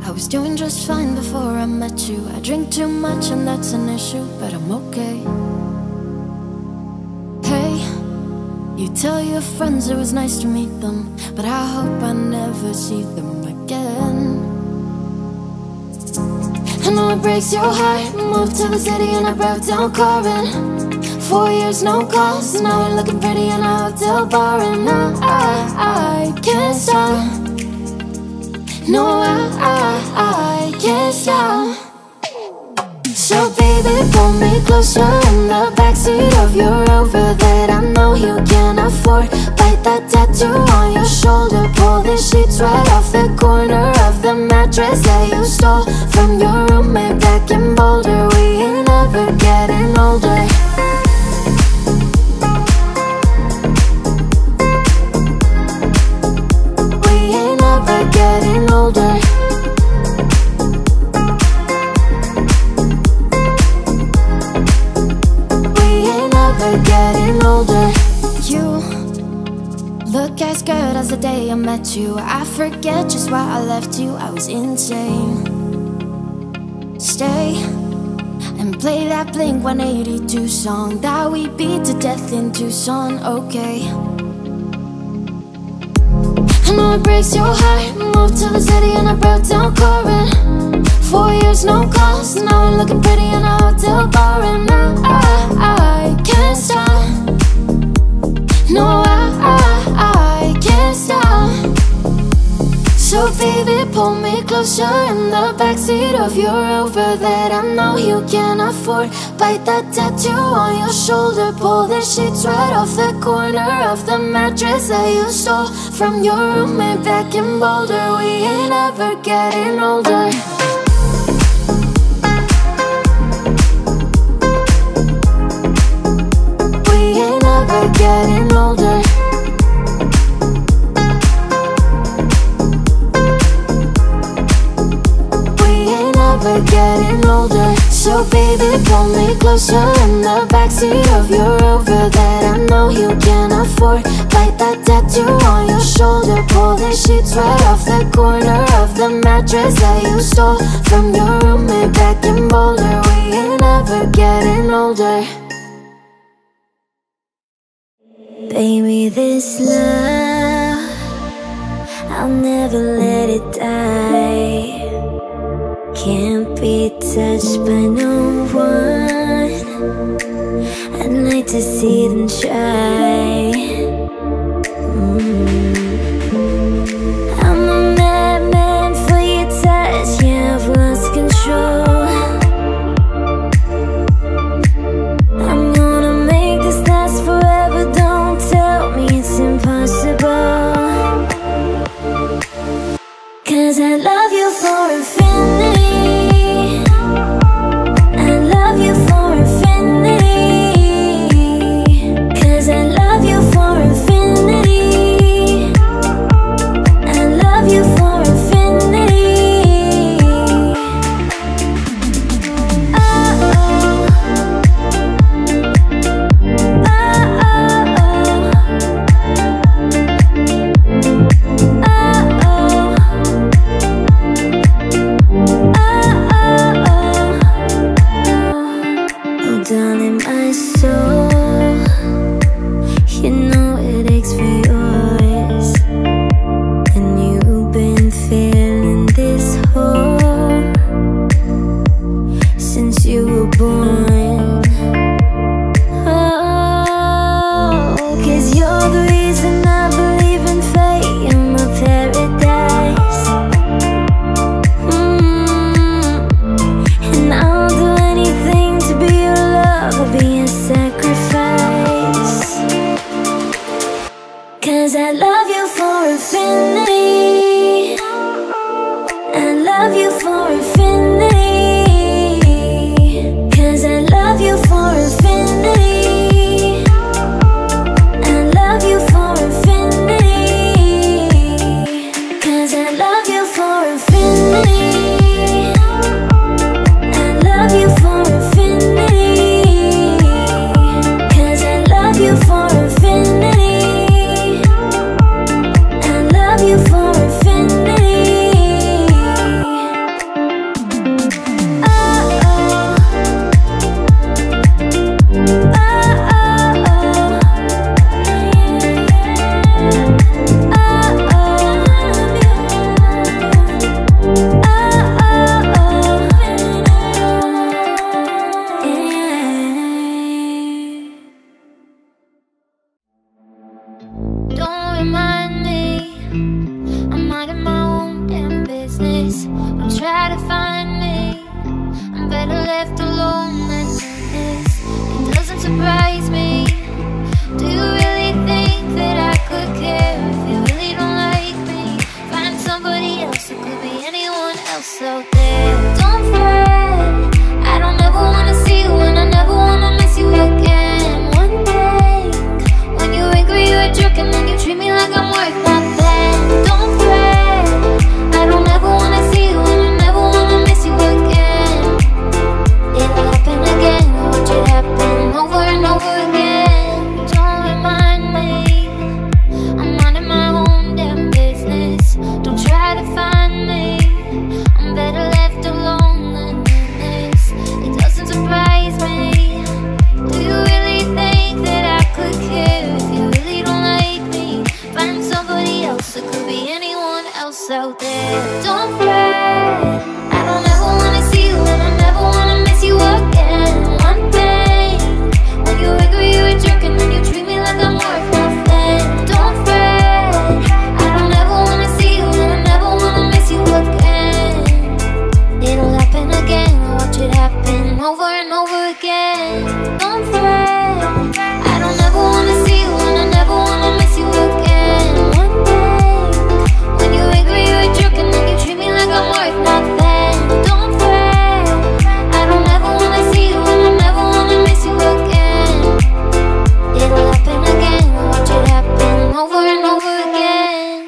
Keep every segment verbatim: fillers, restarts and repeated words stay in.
I was doing just fine before I met you. I drink too much and that's an issue, but I'm okay. Hey, you tell your friends it was nice to meet them, but I hope I never see them again. I know it breaks your heart. Moved to the city and I broke down crying. Four years, no calls, now we're looking pretty in a hotel bar. And I, I, I can't stop. No, I, I, I can't stop. So baby, pull me closer in the backseat of your Rover that I know you can't afford. Bite that tattoo on your shoulder. Pull the sheets right off the corner of the mattress that you stole from your roommate back in Boulder. We ain't ever getting older. We ain't ever getting older. Getting older. You look as good as the day I met you. I forget just why I left you. I was insane. Stay and play that Blink one eighty-two song that we beat to death in Tucson, okay? I know it breaks your heart. Moved to the city and I broke down crying. Four years, no calls, now we're looking pretty in a hotel bar. And I, I, I can't stop. No, I, I, I can't stop. So baby, pull me closer in the backseat of your Rover that I know you can't afford. Bite that tattoo on your shoulder. Pull the sheets right off the corner of the mattress that you stole from your roommate back in Boulder. We ain't ever getting older. Getting older. We ain't ever getting older. So baby, pull me closer in the backseat of your Rover that I know you can't afford. Bite that tattoo on your shoulder. Pull the sheets right off the corner of the mattress that you stole from your roommate back in Boulder. We ain't ever getting older. Baby, this love, I'll never let it die. Can't be touched by no one. I'd like to see them try. mm. I'm a madman for your touch. Yeah, I've lost control. I'm gonna make this last forever. Don't tell me it's impossible, 'cause I love you for infinity. I love you for infinity. 'Cause I love you for infinity. I love you for infinity. Oh, oh. Oh, oh. this. Don't try to find me, I'm better left alone than this. It doesn't surprise me. Do you really think that I could care if you really don't like me? Find somebody else, it could be anyone else out there. Don't fret, I don't ever wanna see you, and I never wanna miss you again. One thing, when you're angry you're a jerk, and then you treat me like I'm worth nothing. Don't fret, I don't ever wanna see you, and I never wanna miss you again. It'll happen again, watch it happen over and over again. Don't remind me, I'm minding my own damn business. Don't try to find me, I'm better left alone than this. It doesn't surprise me. Do you really think that I could care if you really don't like me? Find somebody else, it could be anyone else out there. Don't fret, I don't ever wanna see you, and I never wanna miss you again. One thing, when you're angry you're a jerk, and then you treat me like I'm worth nothing. Don't fret, I don't ever wanna see you, and I never wanna miss you again. It'll happen again, watch it happen over and over again. Don't fret, I don't ever wanna see you, and I never wanna miss you again. One thing, when you're angry you're a jerk, and then you treat me like I'm worth nothing. Don't fret, I don't ever wanna see you, and I never wanna miss you again. It'll happen again, watch it happen over and over again.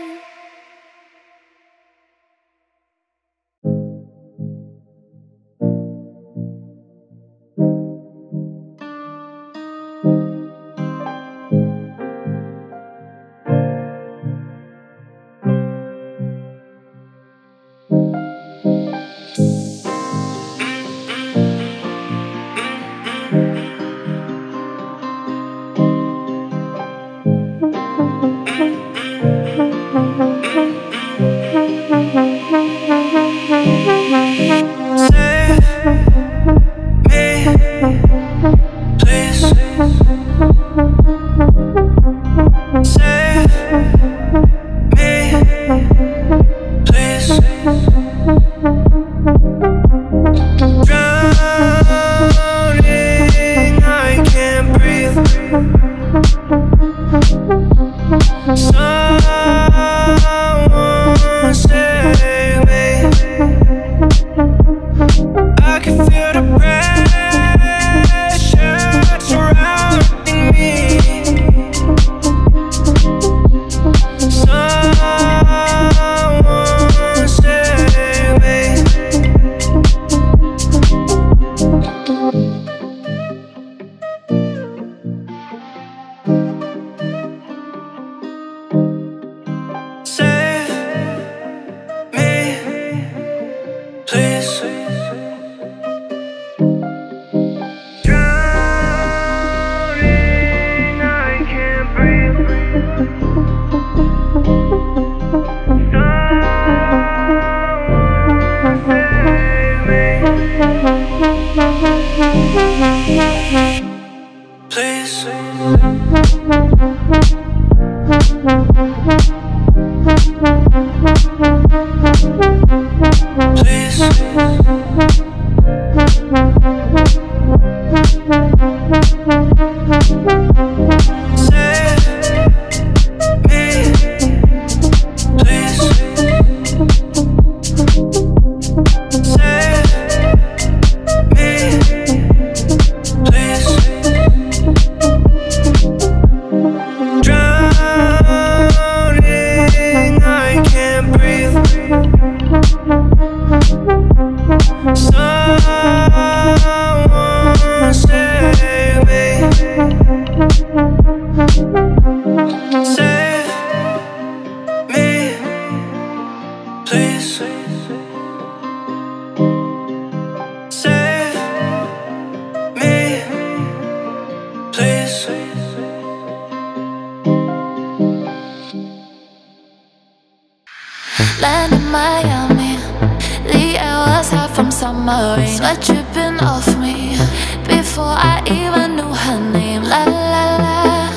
Land in Miami, the air was hot from summer rain. Sweat dripping off me before I even knew her name. La la la,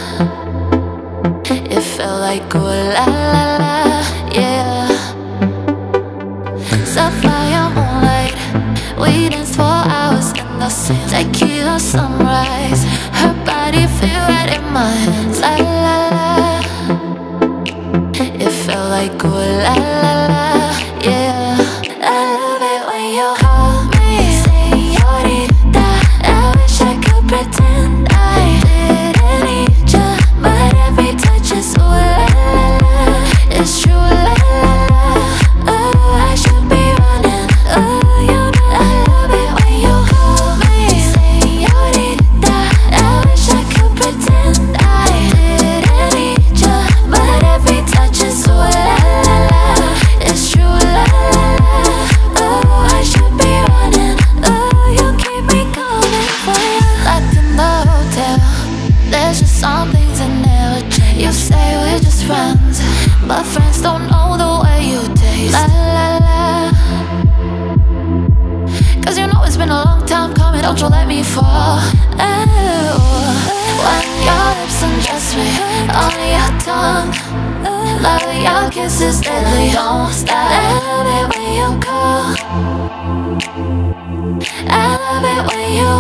it felt like oh la la la, yeah. So sunrise. Her body fit right in my hands. La la la. It felt like ooh la la la, yeah. I love it when you call me señorita. I wish I could pretend I didn't need ya, but every touch is ooh la la la. It's true la la la. Oh, I should be running. Oh, you know I love it when you call me señorita. I wish I could pretend I didn't need ya, but every touch is ooh la la la. It's true la la la. Oh, I should be running. Oh, you keep me coming for you. Locked in the hotel, there's just some things that never change. You say we're just friends, but friends don't know the way you taste. La la la. Cause you know it's been a long time coming, don't you let me fall. Oh, when your lips undress me on your tongue, love your kisses deadly, don't stop. I love it when you call. I love it when you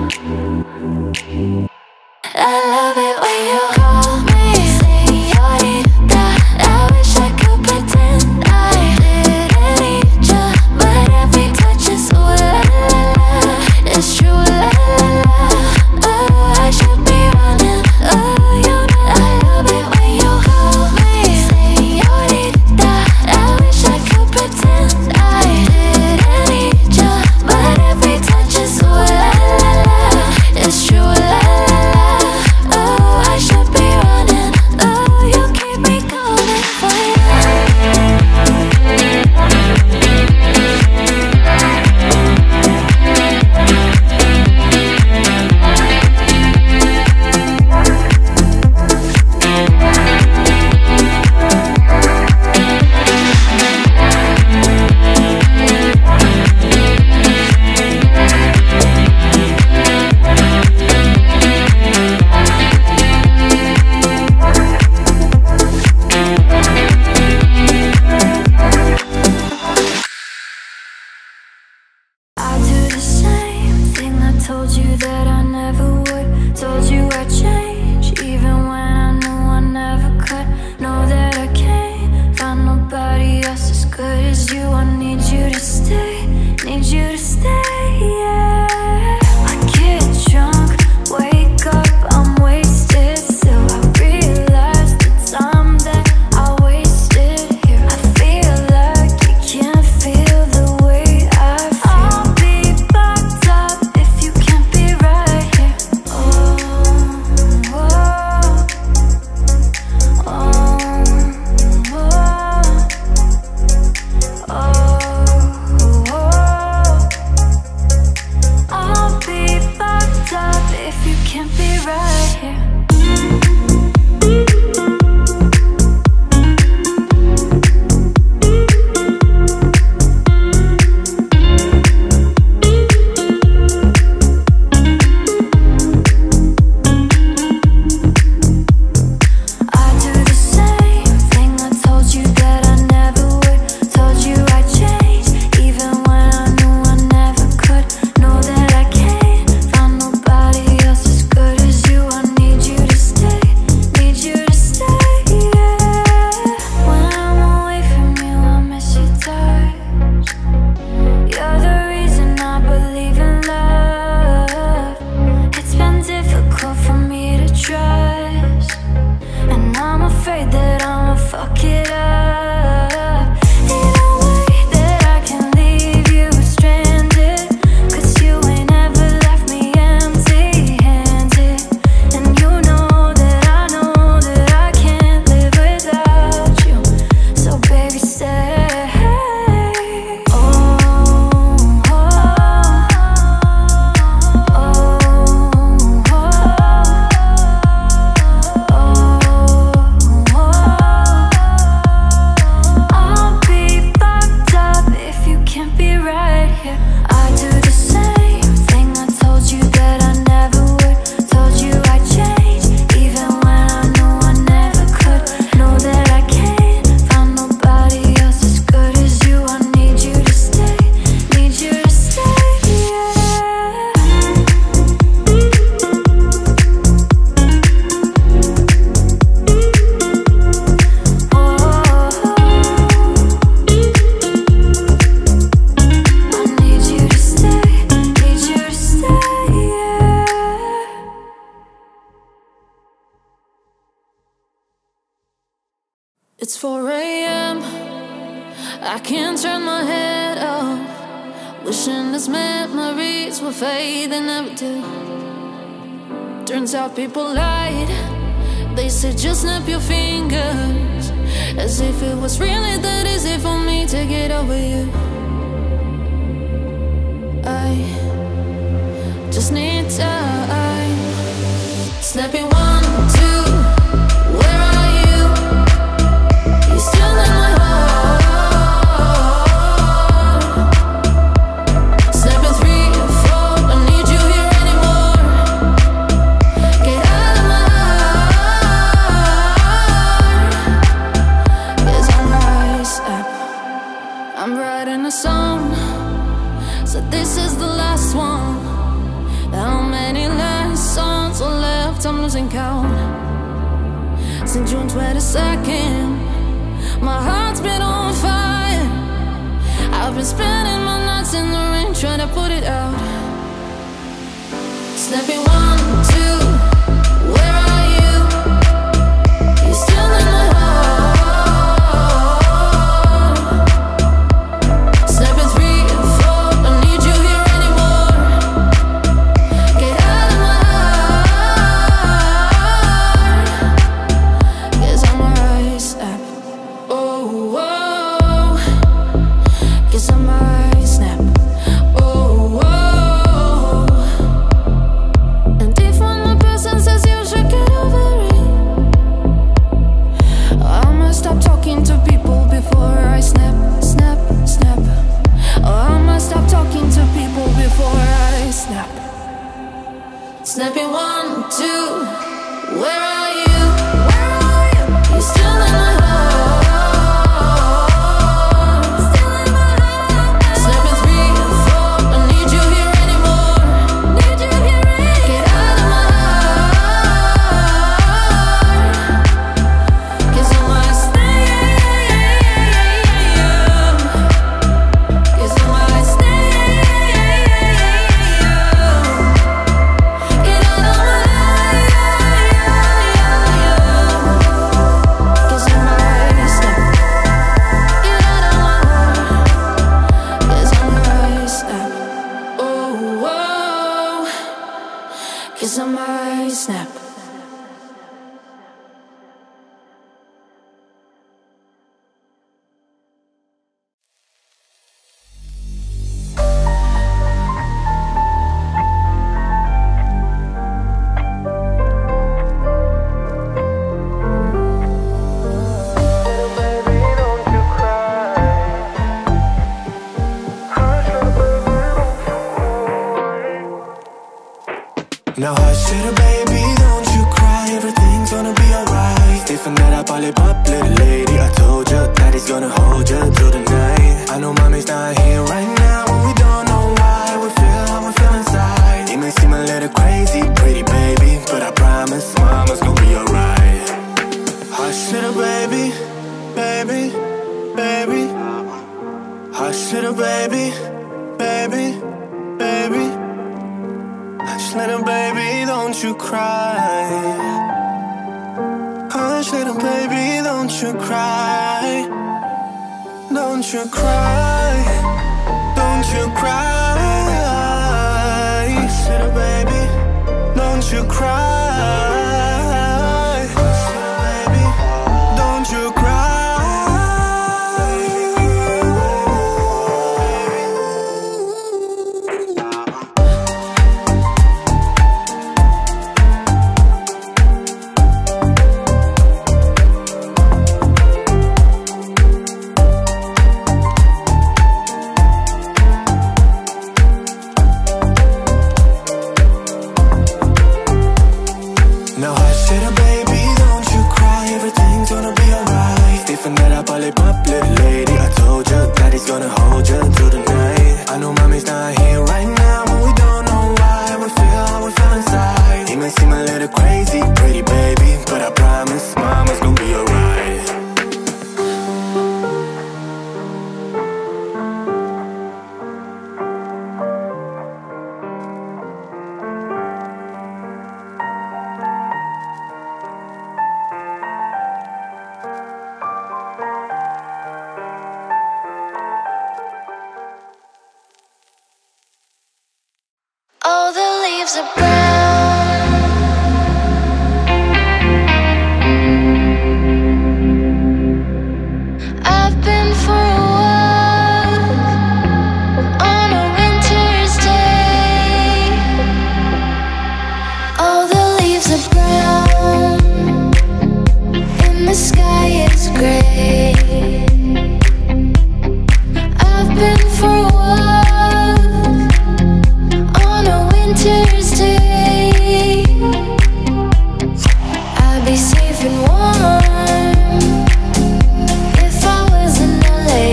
I love it when you call me señorita. I wish I could pretend I didn't need ya, but every touch is ooh la la la. It's true la la la. Oh, I should be running. Oh, you know I love it when you call me señorita. I wish I could pretend I didn't need ya, but every touch is ooh la la la. It's true la la la. It's four a m I can't turn my head off, wishing these memories will fade. They never do. Turns out people lied. They said just snap your fingers, as if it was really that easy for me to get over you. I just need time. Snapping one, two, where are you? You're still in my heart. Snapping three, four, don't need you here anymore. Get out of my heart. 'Cause I'm right, snap. I'm writing a song, so this is the last one. How many last songs are left? I'm losing count. Since June twenty-second, my heart's been on fire. I've been spending my nights in the rain trying to put it out. Snapping one, two, where are you? You're still in my heart. Snapping three, four, don't need you here anymore. Get out of my heart. 'Cause I'm right, snap. Oh, oh. 'Cause I'm right, snap. Oh, oh. And if one more person says you should get over it, I must stop talking to people before I snap, snap, snap. Oh, I must stop talking to people before I snap. Snapping one, two, where are you? Where are you? You're still in my heart. Still in my heart. Snapping three, four, don't need you here anymore. Need you here anymore. Get out of my heart. 'Cause I might stay. 'Cause I might stay. Get out of my heart. 'Cause I might snap. Get out of my heart. 'Cause I might snap. Oh, oh. 'Cause I might snap. Now hush little baby, don't you cry. Everything's gonna be alright. Different that I probably pop, little lady. I told you that he's gonna hold you through the night. I know mommy's not here right now, and we don't know why. We feel how we feel inside. It may seem a little crazy, pretty baby, but I promise mama's gonna be alright. Hush little baby, baby, baby. Hush little baby, baby, baby. Hush little baby, don't you cry. Hush little baby, don't you cry. Don't you cry. Don't you cry. Hush little baby, don't you cry. Hush little baby, don't you cry. Now hush little baby, don't you cry. Everything's gonna be alright. Different that I probably pop, little lady. I told you that he's gonna hold you through the night. I know mommy's not here right now, and we don't know why. We feel how we feel inside. It may seem a little crazy, pretty baby, but I promise mama's gonna be alright. leaves are brown. I've been for a walk on a winter's day. All the leaves are brown and the sky is gray. I've been for a walk on a winter's day. I'd be safe and warm if I was in L A.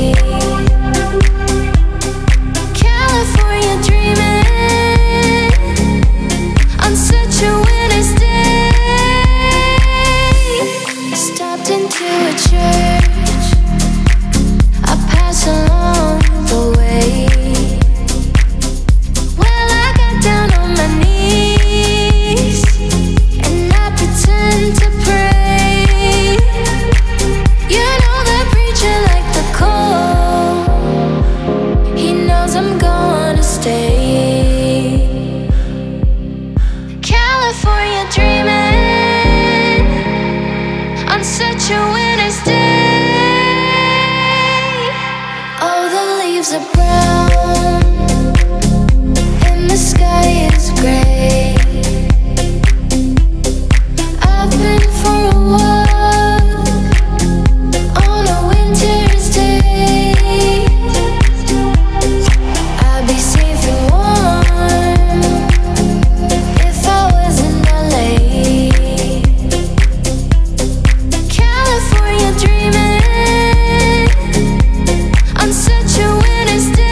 California dreaming on such a winter's day. Stopped into a church, I pass along the way. Well, I got down on my knees and I pretend to pray. You know the preacher like the cold, he knows I'm gonna stay. California dreaming on such a winter's day. All the leaves are brown and the sky is gray. I've been for a walk on a winter's day. I'd be safe and warm if I was in L A. California dreaming on such a winter's day.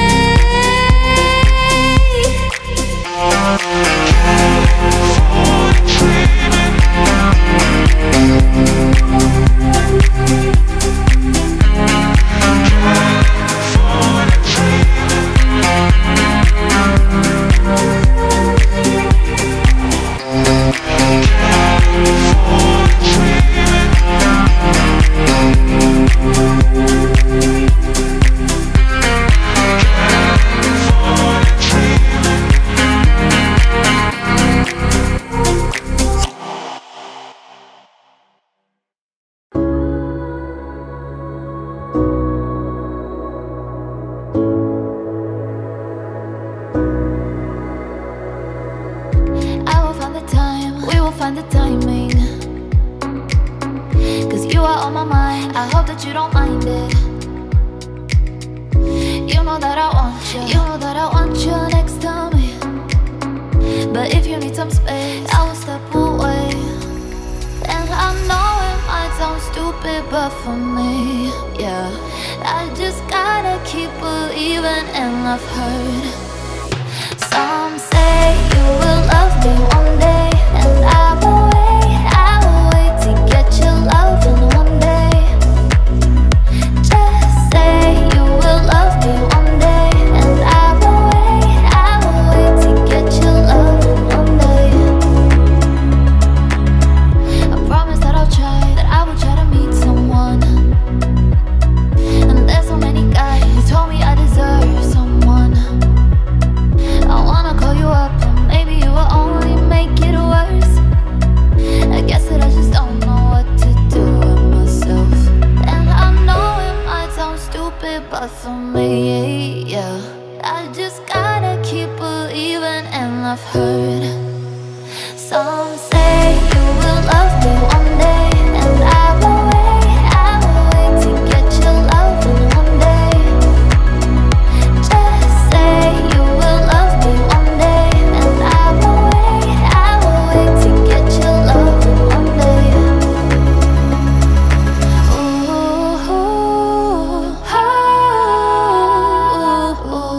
I will find the time, we will find the timing. Cause you are on my mind, I hope that you don't mind it. You know that I want you, you know that I want you next to me. But if you need some space, I will step away. And I know it might sound stupid, but for me, yeah, I just gotta keep believing. And I've heard some say you will love me one day, and I will wait, I will wait to get your love in one day. Just say you will love me one day, and I will wait, I will wait to get your love in one day. I promise that I'll try, that I will try to meet someone. And there's so many guys who told me I deserve someone. I wanna call you up, and maybe you will only make it worse. I guess that I just don't know what to do with myself. And I know it might sound stupid, but for me, yeah, I just gotta keep believing. And I've heard some say you will love me one day, and I will wait, I will wait to get your love in one day. Just say you will love me one day, and I will wait, I will wait to get your love in one day. Ooh, ooh,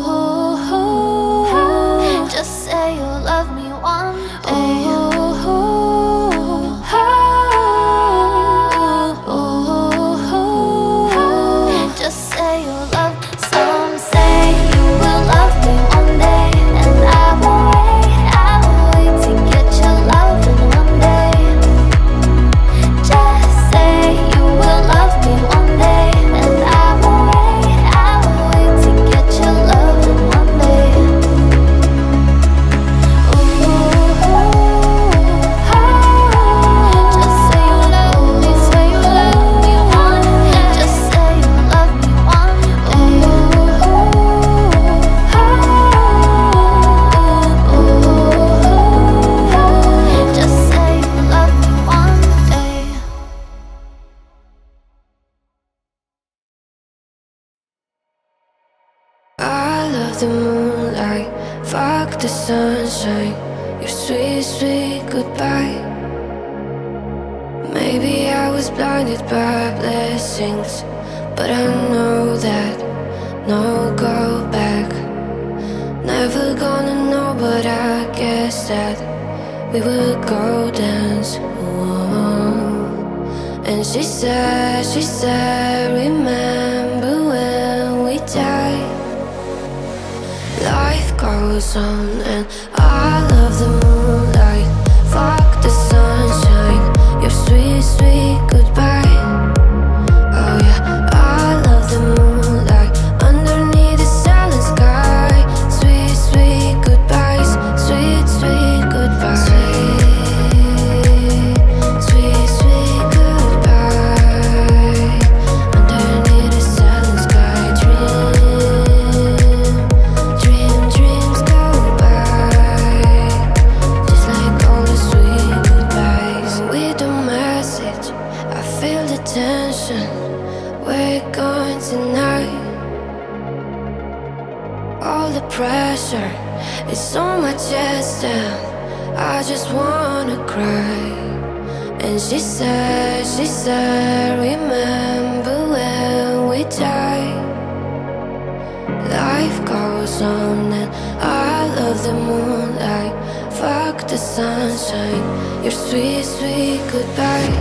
ooh, ooh. Just say you'll love me one day. Ooh, ooh, ooh. the moonlight, fuck the sunshine, your sweet, sweet goodbye. Maybe I was blinded by blessings, but I know that no go back. Never gonna know, but I guess that we would go dance. Whoa. And she said, she said, remember when we died? Life goes on and I love the moonlight, fuck the sunshine, your sweet, sweet goodbye. Oh yeah, I love the moonlight underneath the silent sky. Sweet, sweet goodbyes, sweet, sweet goodbyes. Sweet, sweet, sweet goodbye. Underneath the silent sky, dream, dream, dreams go by. Just like all the sweet goodbyes. With the message, I feel the tension. We're going tonight. All the pressure is on my chest and I just wanna cry. And she said, she said, remember when we died? Life goes on and I love the moonlight, fuck the sunshine, your sweet, sweet goodbye.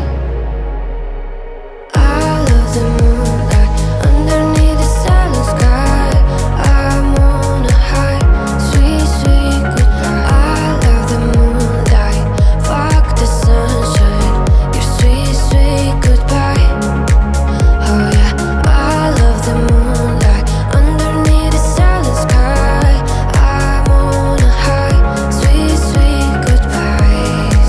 I love the moonlight underneath the silent sky. I'm on a high, sweet, sweet goodbye. I love the moonlight, fuck the sunshine, your sweet, sweet goodbye. Oh yeah, I love the moonlight underneath the silent sky. I'm on a high, sweet, sweet goodbyes.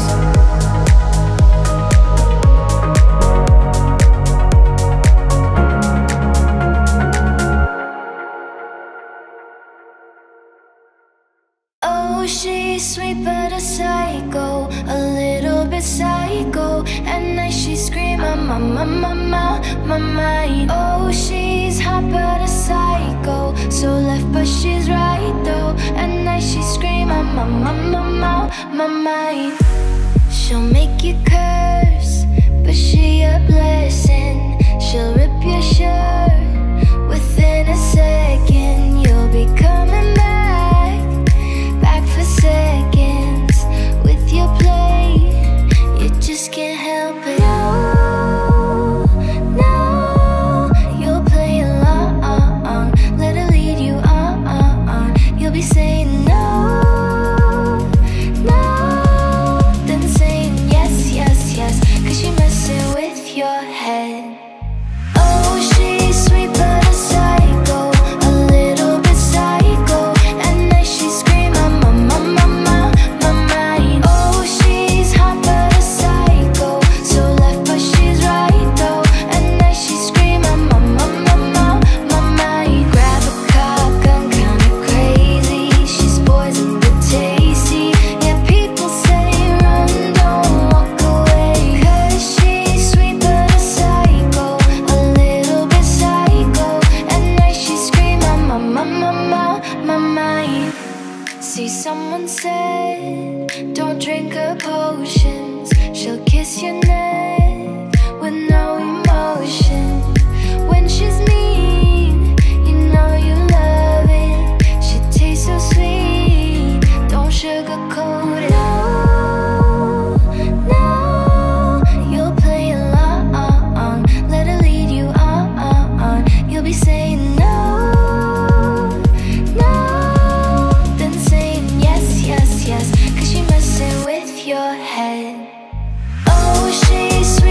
Oh, she's sweet but a psycho, a little bit psycho. At night she scream, I'm on my, my, my, my mind. Oh, she's hot but a psycho, so left but she's right though. At night she scream, I'm on my, my, my, my mind. She'll make you curse, but she a blessing. She'll rip your shirt within a second. You'll be coming back, back for seconds with your play. You just can't help it. No, no, you'll play along. Let her lead you on. You'll be saying no, no, then saying yes, yes, yes, 'cause she messing with your head. Oh, she's sweet but a psycho, a little bit psycho. At night she scream, I'm on my, my, my, my mind. Oh, she's hot but a psycho, so left but she's right though. At night she scream, I'm on my, my, my, my mind. Grab a cop gun, kinda crazy. She's poison but tasty. Yeah, people say run, don't walk away. 'Cause she's sweet but a psycho, a little bit psycho. At night she scream, I'm on my, my, my, my mind. See, someone said, don't drink her potions. She'll kiss your neck with no emotion. When she's mean, you know you love it. She tastes so sweet, don't sugarcoat it. No, no, you'll play along. Let her lead you on. You'll be saying no, no, then saying yes, yes, yes, 'cause she messing with your head. Oh, she's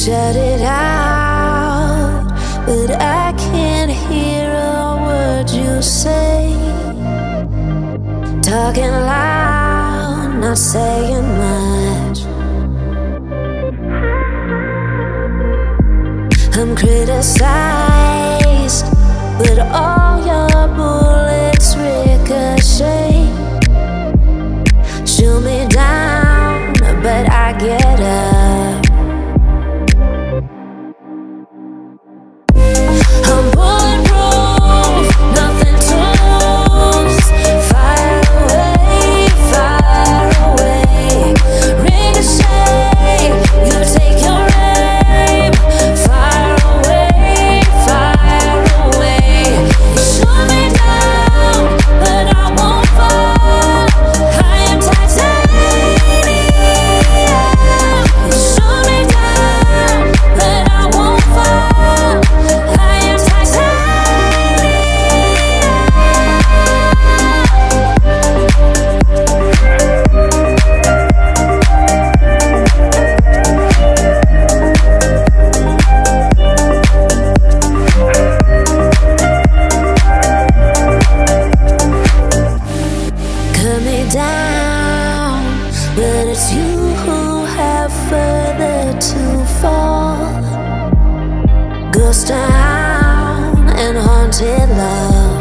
shut it out, but I can't hear a word you say. Talking loud, not saying much. I'm criticized, but all your bullets ricochet. Shoot me down, but I get up. I'm bulletproof, nothing to lose. Fire away, fire away. Ricochet, you take your aim. Fire away, fire away. You shoot me down, but I won't fall. I am titanium. You shoot me down, but I won't fall. I am cut me down, but it's you who have further to fall. Ghost town and haunted love.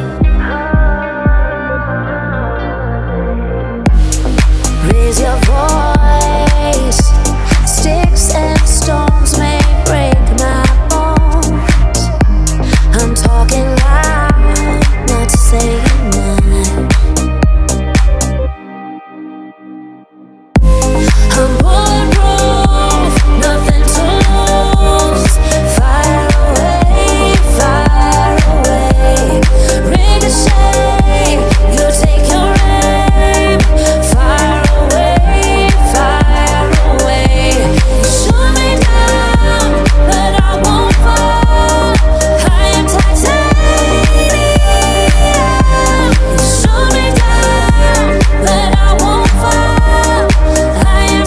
Raise your voice. Sticks and stones may break my bones. I'm talking loud, not saying much. I'm bulletproof, nothing to lose. Fire away, fire away. Ricochet, you take your aim. Fire away, fire away. You shoot me down, but I won't fall. I am titanium. You shoot me down, but I won't fall. I am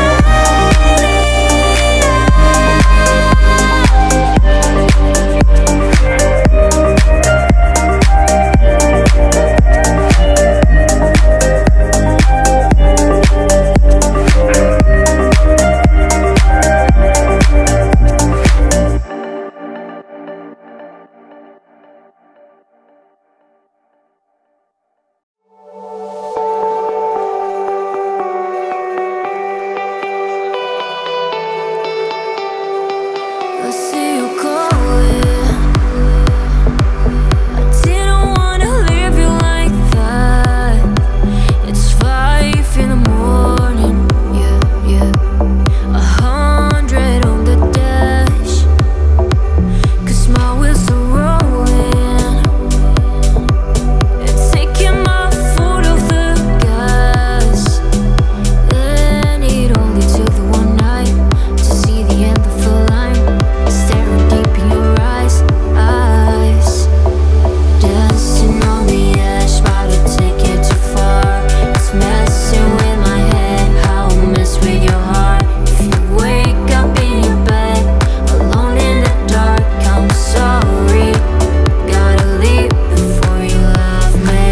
I see you going. I didn't wanna leave you like that. It's five in the morning, yeah, yeah. A hundred on the dash, 'cause my wheels are rolling. It's taking my foot off the gas. Then it only took the one night to see the end of the line. Staring deep in your eyes, eyes. Dancing on the edge, about to take it too far. It's messing with my head, how I mess with your heart. If you wake up in your bed, alone in the dark, I'm sorry. Gotta leave before you love me.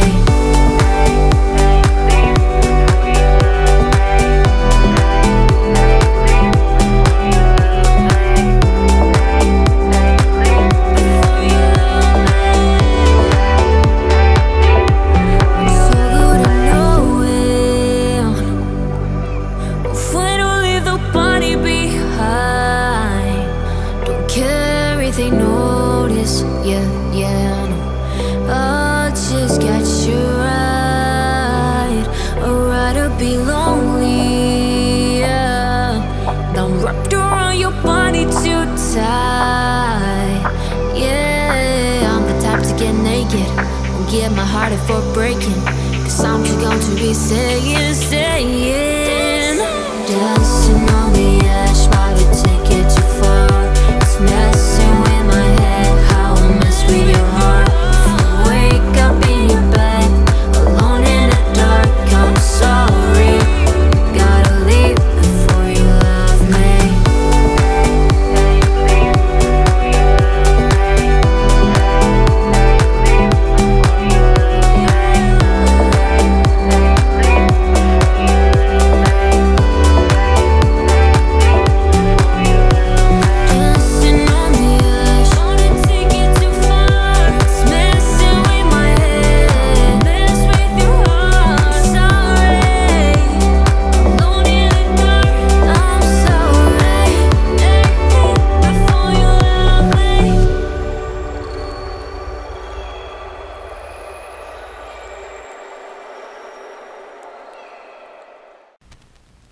I'm so good at knowing when to leave the body behind. Don't care if they notice, yeah, yeah. No. I'll just get you right. I'd rather be lonely, yeah. I'm wrapped around your body too tight, yeah. I'm the type to get naked and get my heart up for breaking, 'cause I'm just going to be saying, saying. Dancing on the edge, about to take it too far. It's messing with my head, how I mess with your heart. If you wake up in your bed, alone in the dark, I'm sorry. Gotta leave before you love me.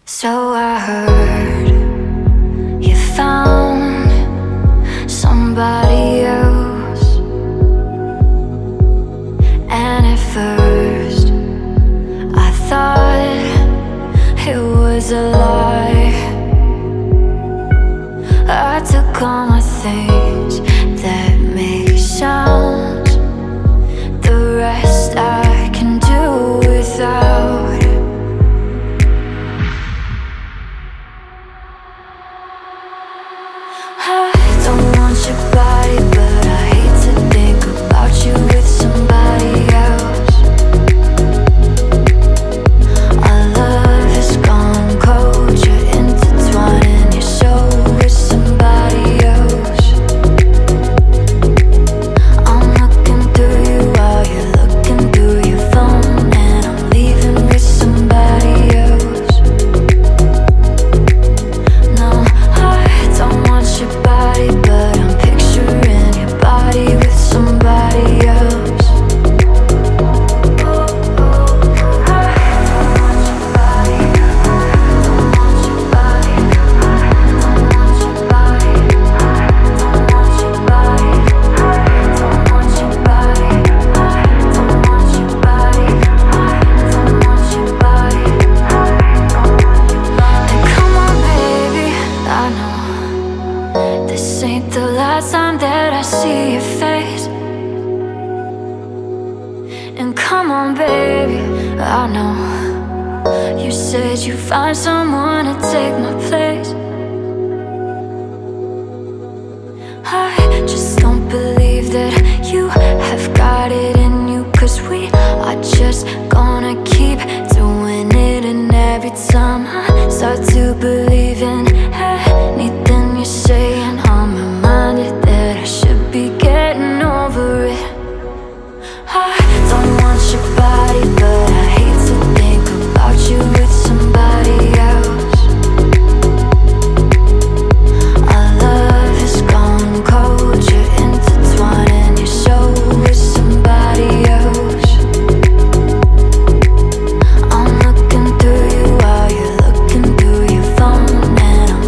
So I heard you found somebody else, and at first I thought it was a lie. I took all my things that make sounds, the rest I can do without. I don't want your body, but I hate to think about you with somebody else. Our love has gone cold, you're intertwining your soul with somebody else. I'm looking through you while you're looking through your phone, and I'm leaving with somebody else. No, I don't want your body, but I'm picturing your body with somebody else. Oh, oh, I don't want your body, I don't want your body, I don't want your body, I don't want your body, I don't want your body, I don't want your body, I don't want your body, I don't want your body. And come on, baby, I know this ain't the last time that I see your face. And come on, baby, I know you said you find someone to take my place. I just don't believe that you have got it in you, 'cause we are just gonna keep doing it. And every time I start to believe in anything you're saying, I'm reminded that I should be getting over it. I don't want your body, but I hate to think about you with somebody else. Our love has gone cold, you're intertwining your soul with somebody else. I'm looking through you while you're looking through your phone, and I'm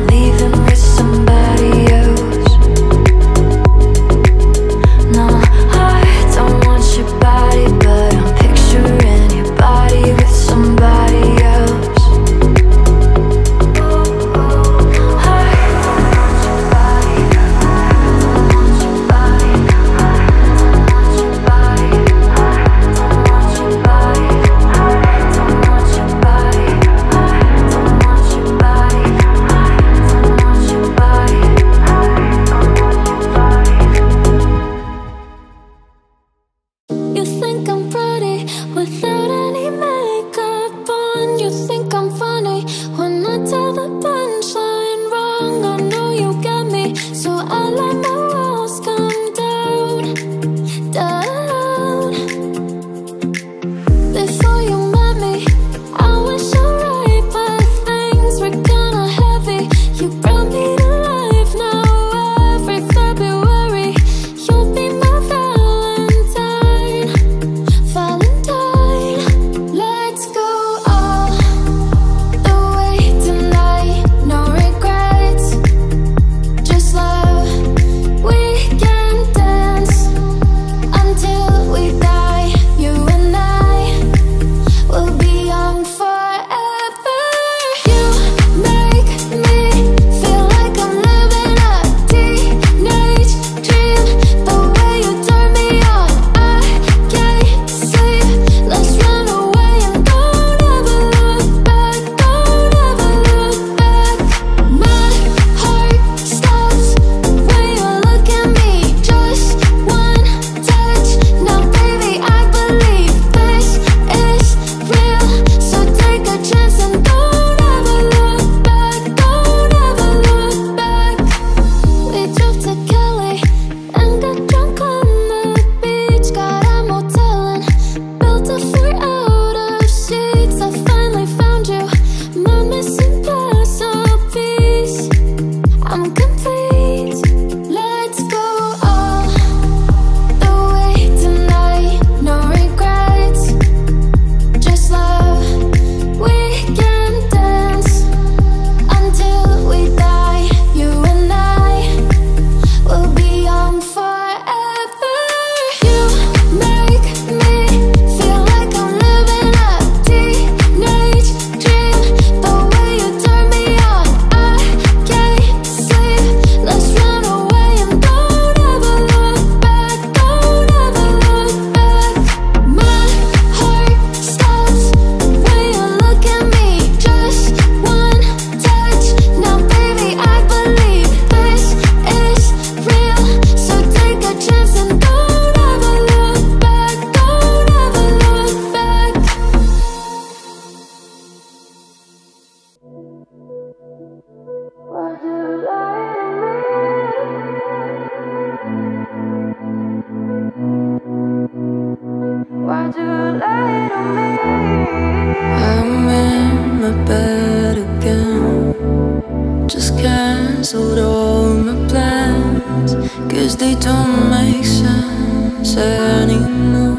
bed again. Just cancelled all my plans, 'cause they don't make sense anymore.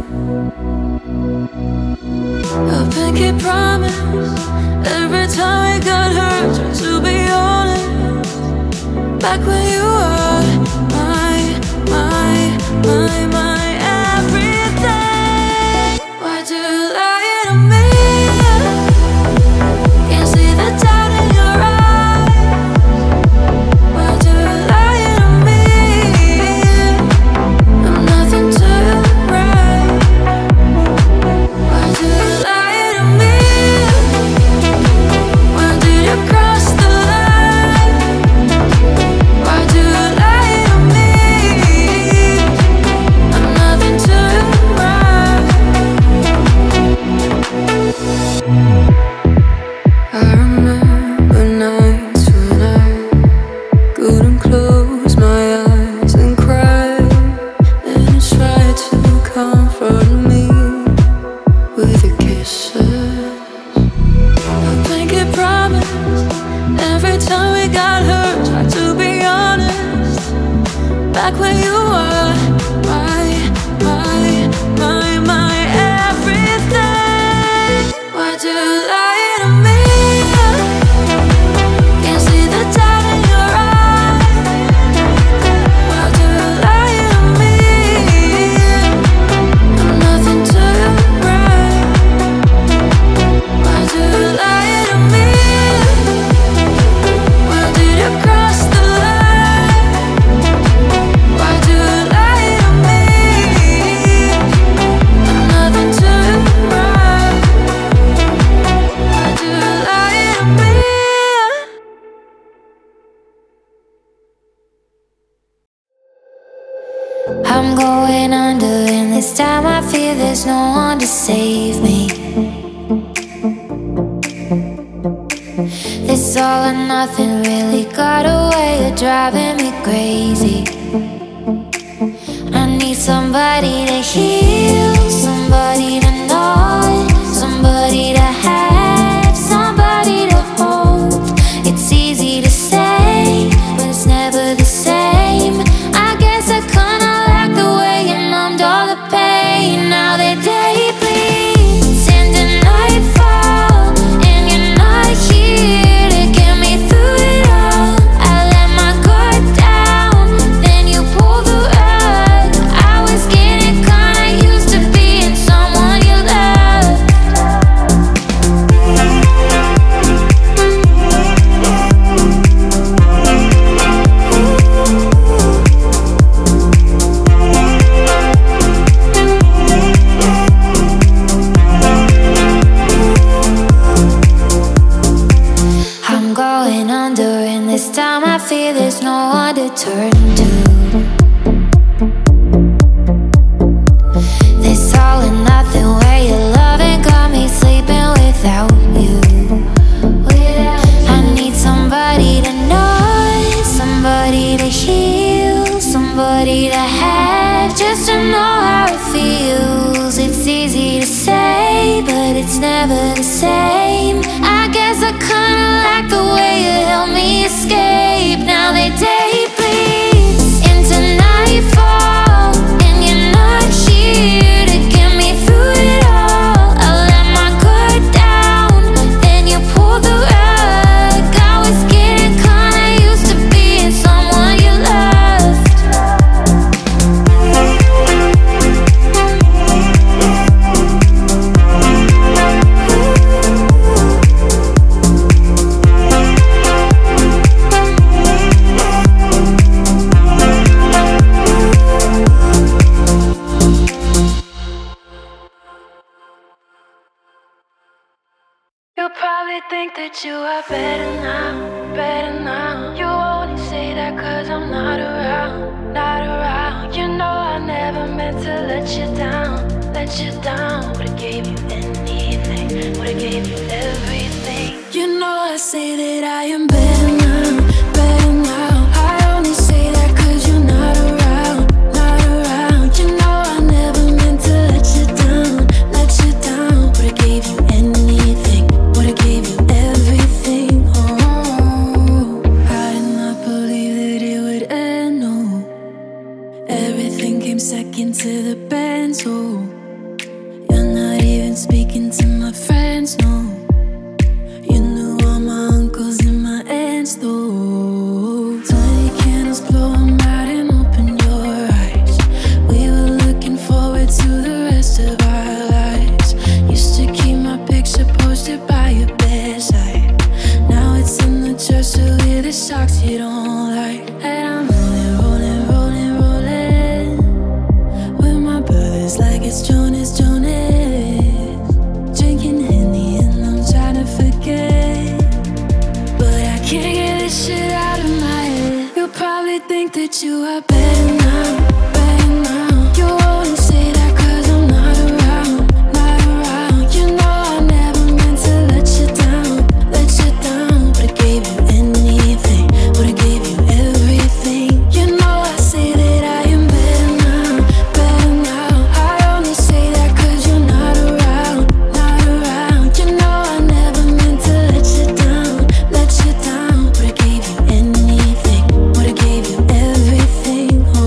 A pinky promise every time we got hurt. To be honest, back when you were my, my, my, my everything. Why do you lie to me? Can't see the doubt in your eyes. Why do you lie to me? I'm nothing to write. Why do you lie to me? When did you cross the line? Why do you lie to me? I'm nothing to write. I remember nights when I couldn't close my eyes and cry, and you tried to comfort me with your kisses. A blanket promise every time we got hurt. Try to be honest, back when you were my, my, my, my everything. Why do you lie to me? Can't see the doubt in your eyes. Why do you lie to me? I'm nothing to write. Why do you lie to me? When did you cross the line? Why do you lie to me? I'm nothing to write. Why do you lie to me? I'm going under, and this time I fear there's no one to save me. This all or nothing really got a way of driving me crazy. I need somebody to heal, somebody to know, somebody to have, somebody to hold. It's easy to say, but it's never the same. I guess I kinda like the way you numbed all the pain. Now they day bleeds into nightfall, and you're not here to get me through it all. I let my guard down, then you pulled the rug. I was getting kinda used to being someone you loved. I'm going under, and this time I fear there's no one to turn to. This all or nothing way of loving got me sleeping without you. I need somebody to know, somebody to heal, somebody to have, just to know how it feels. It's easy to say, but it's never the same. I guess I kinda like the way you help me escape. Now they day bleeds into nightfall, and you're not here to get me through it all. I let my guard down, then you pulled the rug. I was getting kinda used to being someone you loved. You probably think that you are better now, better now. You only say that 'cause I'm not around, not around. You know I never meant to let you down, let you down. Would've gave you anything, would've gave you everything. You know I say that I am better now, better now. I only say that 'cause you're not around, not around. You know I never meant to let you down, let you down. Would've gave you anything, would've gave you other side. Now it's in the church to wear the socks you don't like. And I'm rolling, rolling, rolling, rolling with my brothers like it's Jonas, Jonas. Drinking Henny and I'm trying to forget, but I can't get this shit out of my head. You'll probably think that you are better now, better now. You only say that cause I'm not around, not around. You know I never meant to let you down, let you down. But I gave you anything, but I gave you everything. You know I say that I am better now, better now. I only say that cause you're not around, not around. You know I never meant to let you down, let you down. But I gave you anything, but I gave you everything. Oh.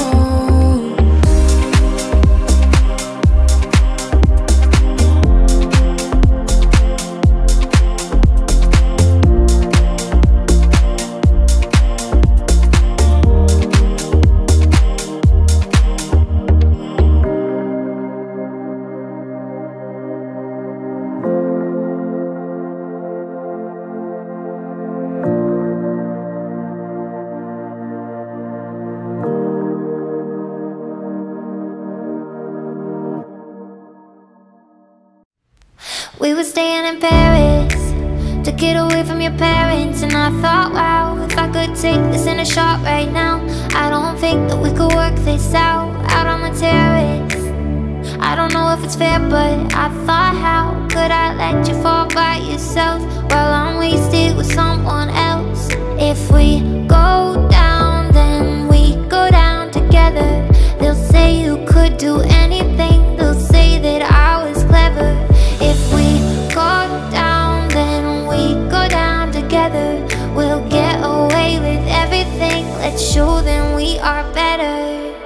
We were staying in Paris to get away from your parents, and I thought, wow, if I could take this in a shot right now, I don't think that we could work this out, out on the terrace. I don't know if it's fair, but I thought, how could I let you fall by yourself while I'm wasted with someone else? If we go down, then we go down together. They'll say you could do anything, they'll say that I was clever. If we go down, then we go down together. We'll get away with everything. Let's show them we are better.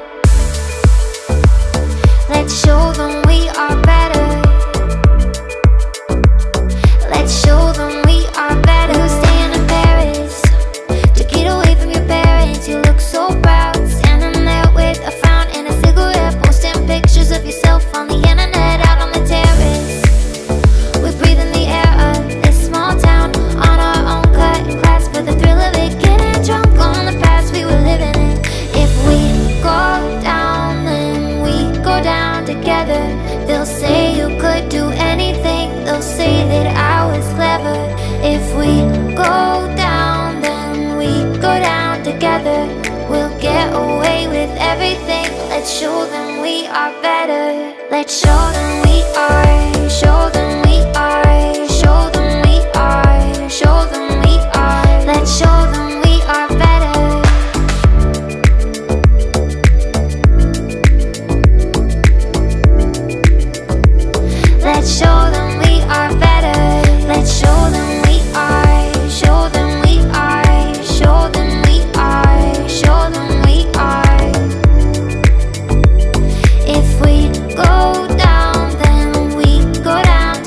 Let's show them we are better. Let's show them we are better. We were staying in Paris to get away from your parents. You look so proud, standing there with a frown and a cigarette, posting pictures of yourself on the internet, out on the terrace. We breathe in the air of this small town, on our own cut class for the thrill of it, getting drunk on the past we were living in. If we go down, then we go down together. They'll say you could do anything, they'll say that I was clever. If we go down, then we go down together. We'll get away with everything. Let's show them we are better. Let's show them we are, show them we are, show them we are, show them we are. Let's show them we are better. Let's show them we are better. Let's show them we are, show them we are, show them we are, show them we are. If we go down, then we go down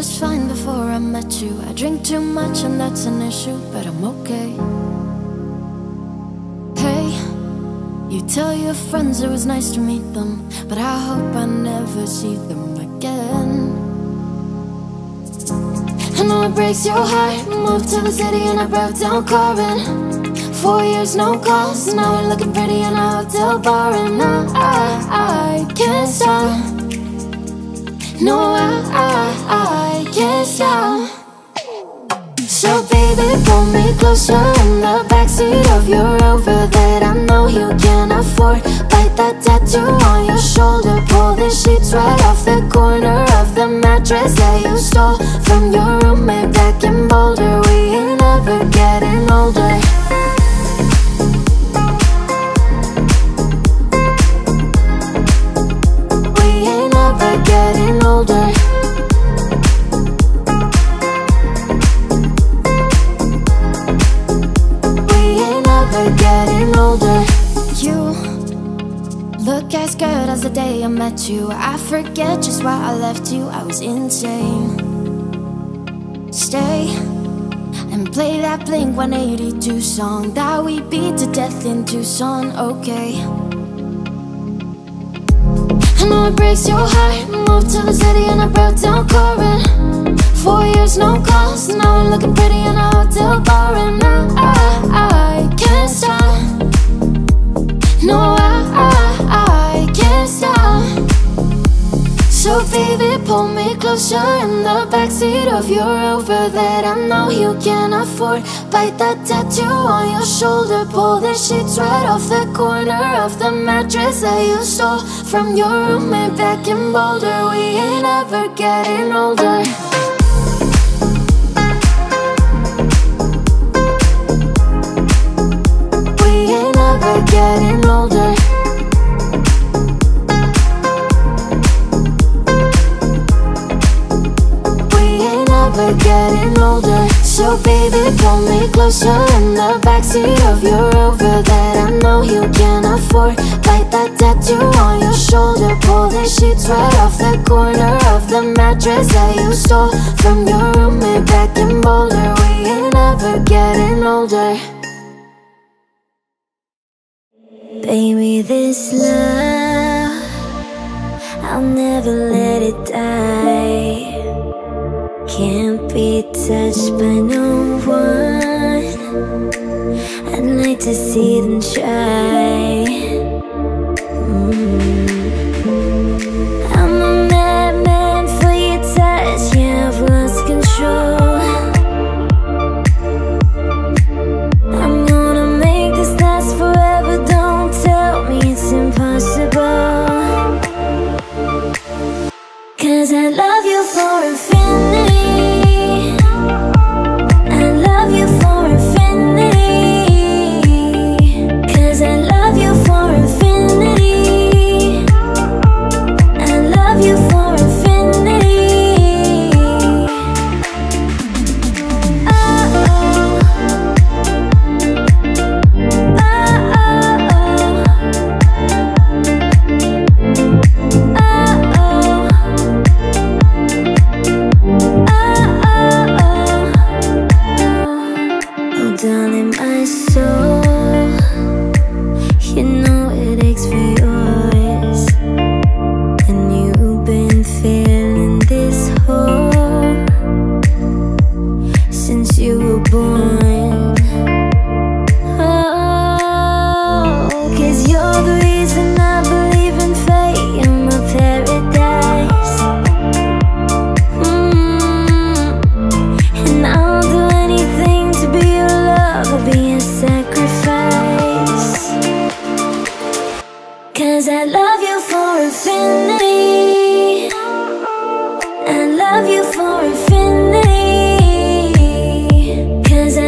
just fine before I met you. I drink too much and that's an issue, but I'm okay. Hey, you tell your friends it was nice to meet them, but I hope I never see them again. I know it breaks your heart. Moved to the city and I broke down crying. Four years, no calls. Now we're looking pretty in a hotel bar, and I, I, I can't stop. No, I, I, I can't stop. So baby, pull me closer in the backseat of your Rover that I know you can't afford. Bite that tattoo on your shoulder. Pull the sheets right off the corner of the mattress that you stole from your roommate back in Boulder. We ain't ever getting older. We ain't ever getting older. Getting older. You look as good as the day I met you. I forget just why I left you. I was insane. Stay and play that Blink one eighty-two song that we beat to death in Tucson, okay? I know it breaks your heart. Moved to the city and I broke down crying. Four years, no calls. Now we're looking pretty in a hotel bar, and I, I, I can't stop. No, I, I, I can't stop. So baby, pull me closer in the backseat of your Rover that I know you can't afford. Bite that tattoo on your shoulder. Pull the sheets right off the corner of the mattress that you stole from your roommate back in Boulder. We ain't ever getting older. Getting older. We ain't ever getting older. So baby, pull me closer in the backseat of your Rover that I know you can't afford. Bite that tattoo on your shoulder. Pull the sheets right off the corner of the mattress that you stole from your roommate back in Boulder. We ain't ever getting older. Baby, this love, I'll never let it die. Can't be touched by no one. I'd like to see them try. mm. I'm a madman for your touch. Yeah, I've lost control. Cause I love you for infinity. I love you for infinity. Cause I love you for infinity. I love you for infinity. Oh, oh. Darling, my soul, you know it aches for yours, and you've been feeling this hole since you were born. Oh, cause you're the reason I believe in fate. You're my paradise. mm. And I'll do anything to be your love, will be a sacrifice. Cause I love you for infinity. I love you for infinity. Cause I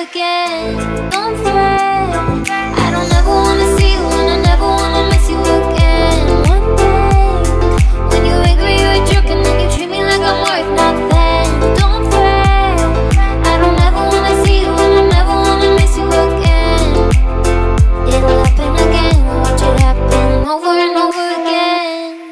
again. Don't fret, I don't ever wanna see you and I never wanna miss you again. One day, when you angry, you're a jerk and then you treat me like I'm worth nothing. Don't fret, I don't ever wanna see you and I never wanna miss you again. It'll happen again, watch it happen over and over again.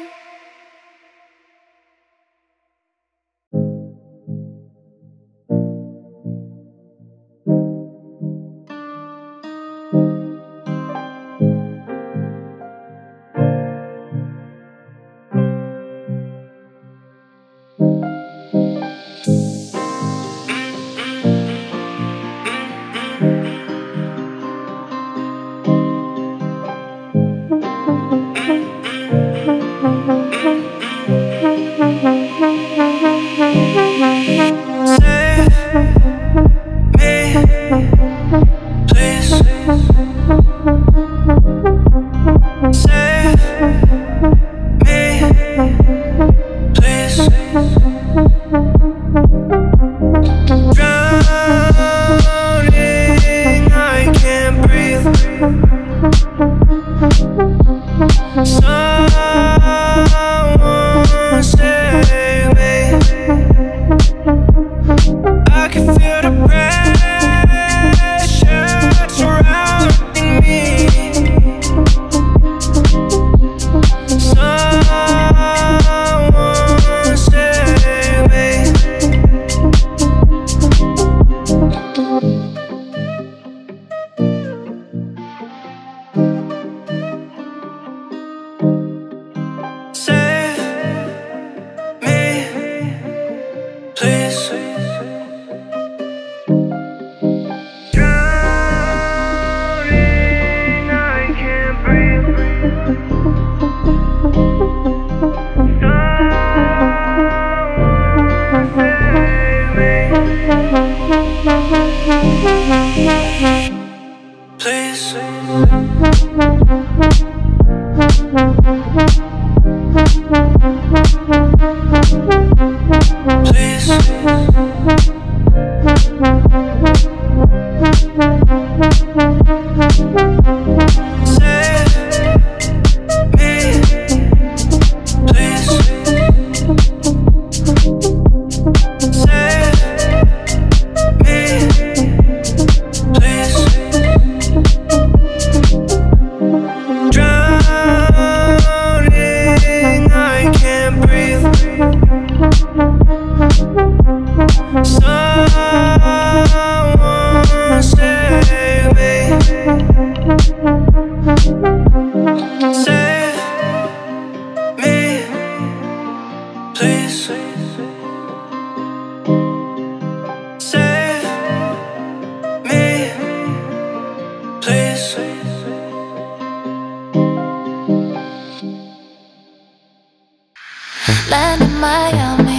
Land in Miami,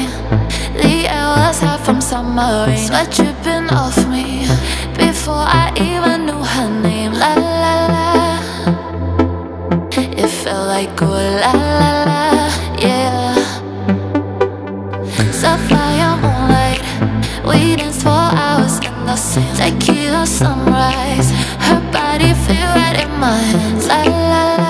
the air was hot from summer rain. Sweat dripping off me before I even knew her name. La la la, it felt like oh la la la, yeah. Sapphire moonlight, we danced for hours in the sand. Tequila sunrise, her body fit right in my hands. La la la,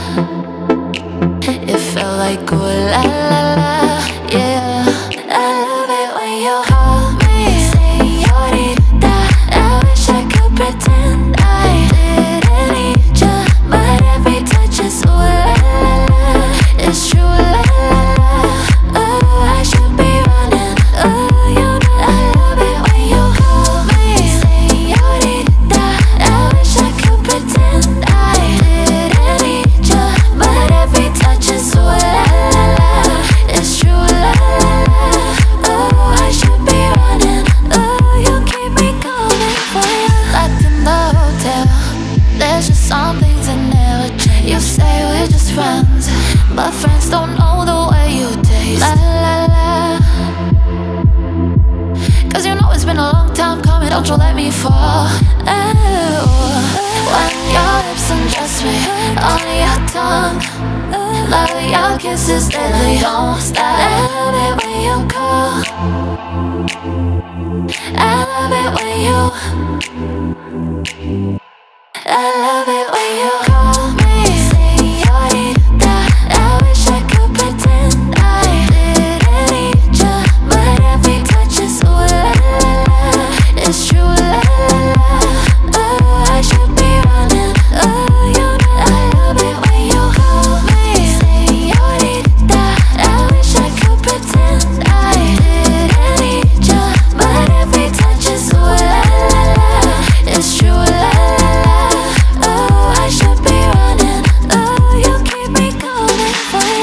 it felt like oh la la la, yeah. I love it when you call me señorita. I wish I could pretend I didn't need ya, but every touch is ooh la la la. It's true la la la. Oh, I should be running. Oh, you know I love it when you call me señorita. I wish I could pretend I didn't need ya, but every touch is ooh la la la. It's true la la la. Oh, I should be running. Oh, you keep me coming for you. Locked in the hotel, there's just some things that never change. You say we're just friends, but friends don't know the way you taste. La la la. Cause you know it's been a long time coming, don't you let me fall. Oh, when your lips undress me on your tongue, love your kisses deadly, don't stop. I love it when you call. I love love it when you I love it when you call me señorita. I wish I could pretend I didn't need ya, but every touch is ooh la la la. It's true, la la la. Oh, I should be running. Oh, you know I love it when you call me señorita. I wish I could pretend I didn't need ya, but every touch is ooh la la la. It's true, la la la. Oh, I should be running. Oh, you keep me coming for you.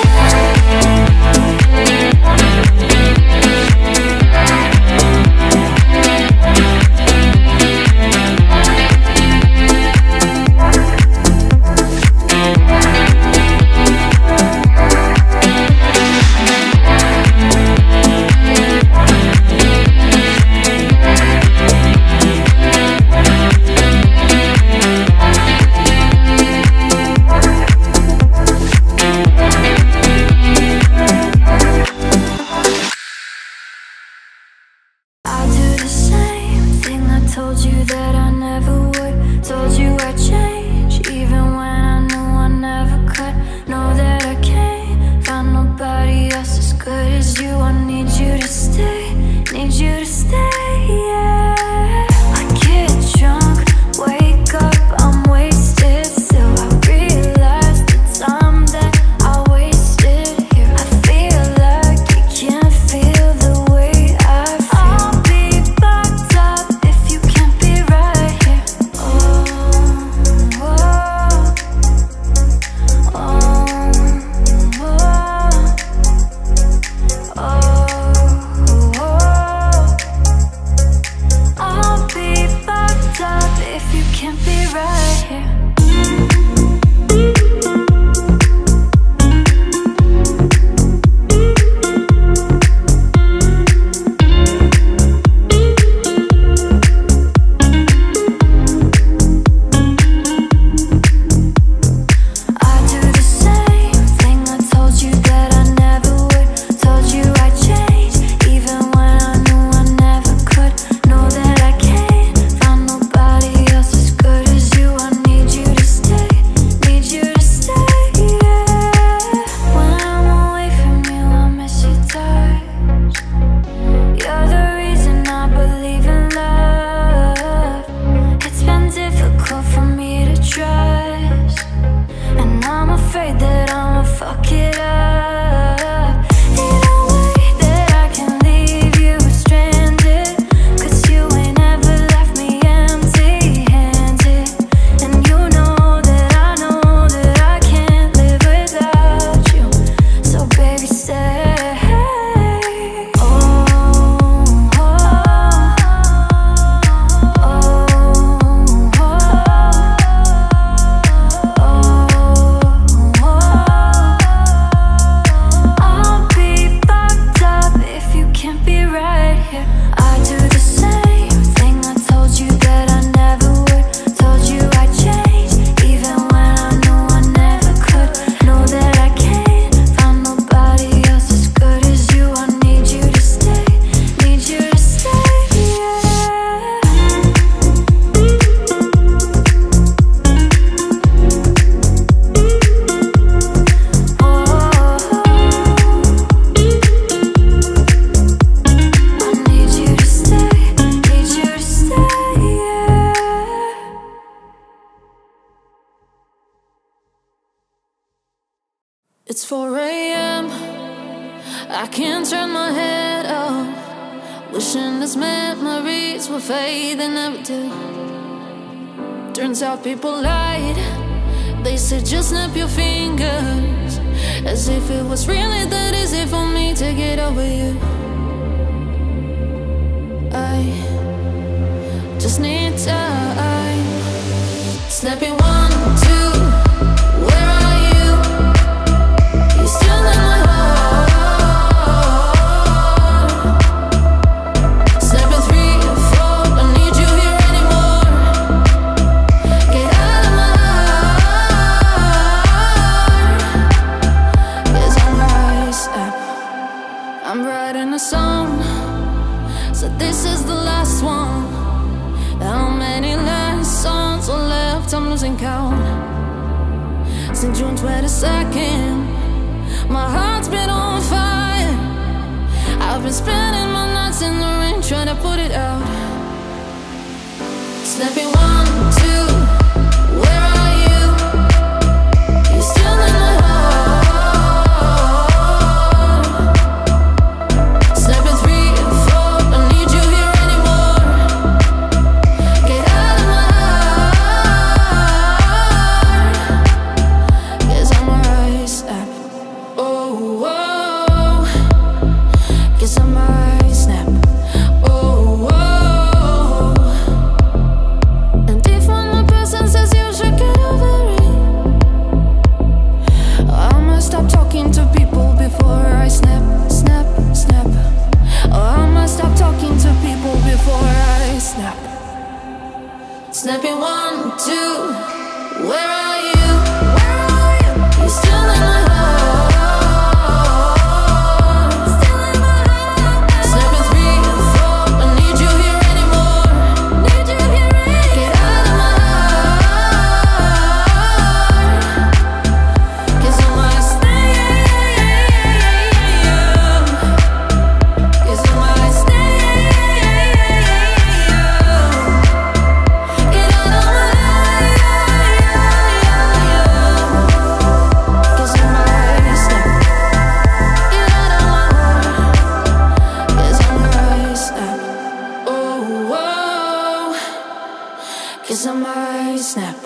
I do the same thing I told you that I never would. Told you I'd change, even when I knew I never could. Know that I can't find nobody else as good as you. I need you to stay, need you to stay, yeah. I get drunk, wake up, I'm wasted still. I realize the time that I wasted here. I feel like you can't feel the way I feel. I'll be fucked up if you can't be right here. Oh, oh, oh, oh, oh, oh. I'll be fucked up if you can't be right here. I do the same thing I told you that I never would. Told you I'd change, even when I knew I never could. Know that I can't find nobody else as good as you. I need you to stay, need you to stay, yeah. When I'm away from you, I miss your touch. You're the reason I believe in love. It's been difficult for me to trust, and I'm afraid that I'ma fuck it up. Ain't no way that I can leave you stranded, 'cause you ain't ever left me empty-handed. And you know that I know that I can't live without you. So baby, stay. Oh, oh, oh, oh, oh, oh. I'll be fucked up if you can't be right here. I do the same thing I told you that I never would. Told you I'd change, even when I knew I never could. Know that I can't find nobody else as good as you. I need you to stay, need you to stay, yeah. Oh, I need you to stay, need you to stay, yeah. It's four a m I can't turn my head off, wishing these memories will fade. They never do. Turns out people lied. They said just snap your fingers, as if it was really that easy for me to get over you. I just need time. Snapping one, two, where are you? You're still in my heart. Snapping three, four, don't need you here anymore. Get out of my heart. 'Cause I'm rise up, I'm writing a song, so this is the last one. locked, I'm losing count. Since June twenty-second, my heart's been on fire. I've been spending my nights in the rain trying to put it out. Snapping one, two, where are you? You still in my heart. Snapping three, four, don't need you here anymore. Get out of my heart. Guess I'm alright, snap. Oh, whoa. Guess I'm alright, snap. Oh, whoa. And if one more person says you should get over it, I must stop talking to people before I snap, snap, snap. Oh, I must stop talking to people before I snap. Snapping one, two, where are you? Where are you? You still in my heart. Still in my heart. Snapping three, four, don't need you here anymore. Need you here anymore. Get out of my heart. Guess I might stay. Guess I might stay. Get out of my Guess I might snap. Get out of my heart. Guess I might snap. Oh, whoa. Guess I might snap.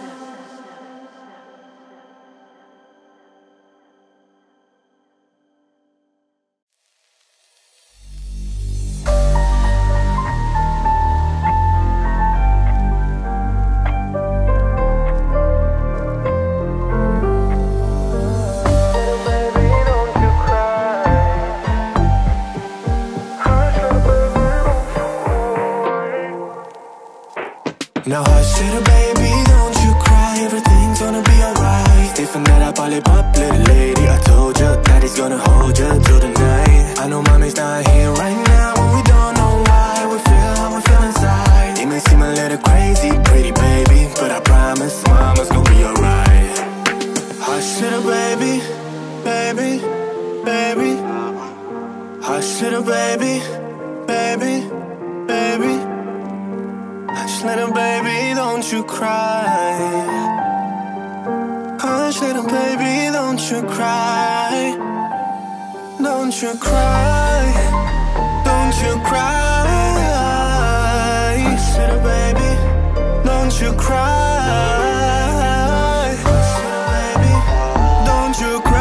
Now hush little baby, don't you cry. Everything's gonna be alright. Stay for night up, little lady. I told you daddy's gonna hold you through the night. I know mommy's not here right now, but we don't know why. We feel how we feel inside. It may seem a little crazy, pretty baby, but I promise mama's gonna be alright. Hush little baby, baby, baby. Hush little baby, baby, baby. Hush little baby, don't you cry. Hush little baby, don't you cry. Don't you cry. Don't you cry. Hush little baby, don't you cry. Hush little baby, don't you cry.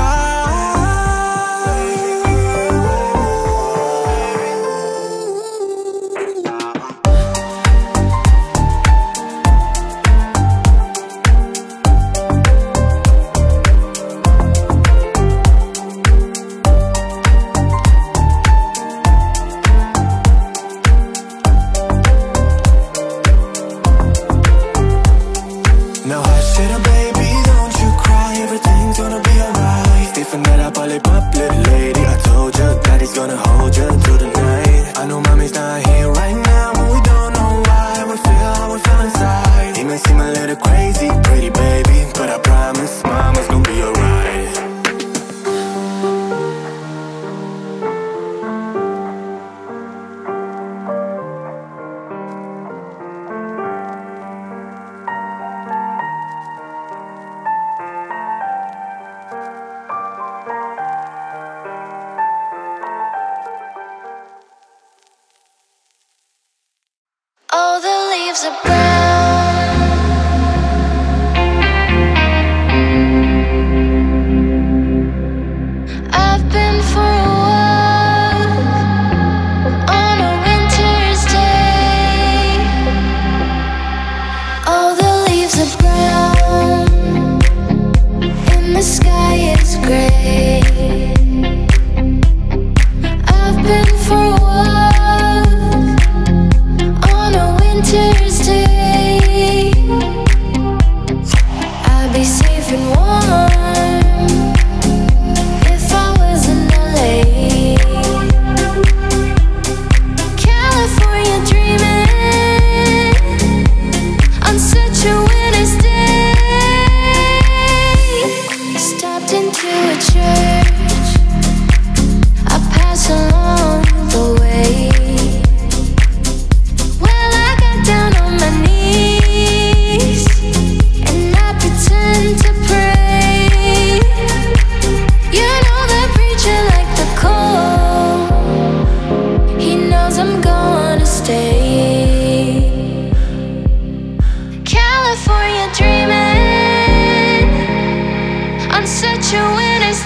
California dreaming on such a winter's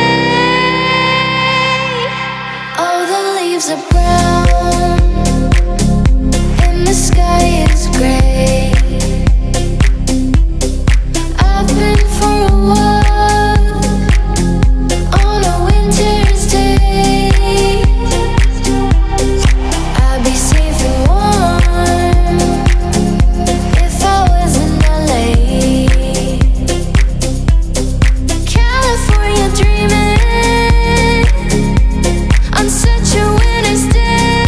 day. All the leaves are brown and the sky is gray. I've been for a walk on a winter's day. I'd be safe and warm if I was in L A. California dreaming on such a winter's day.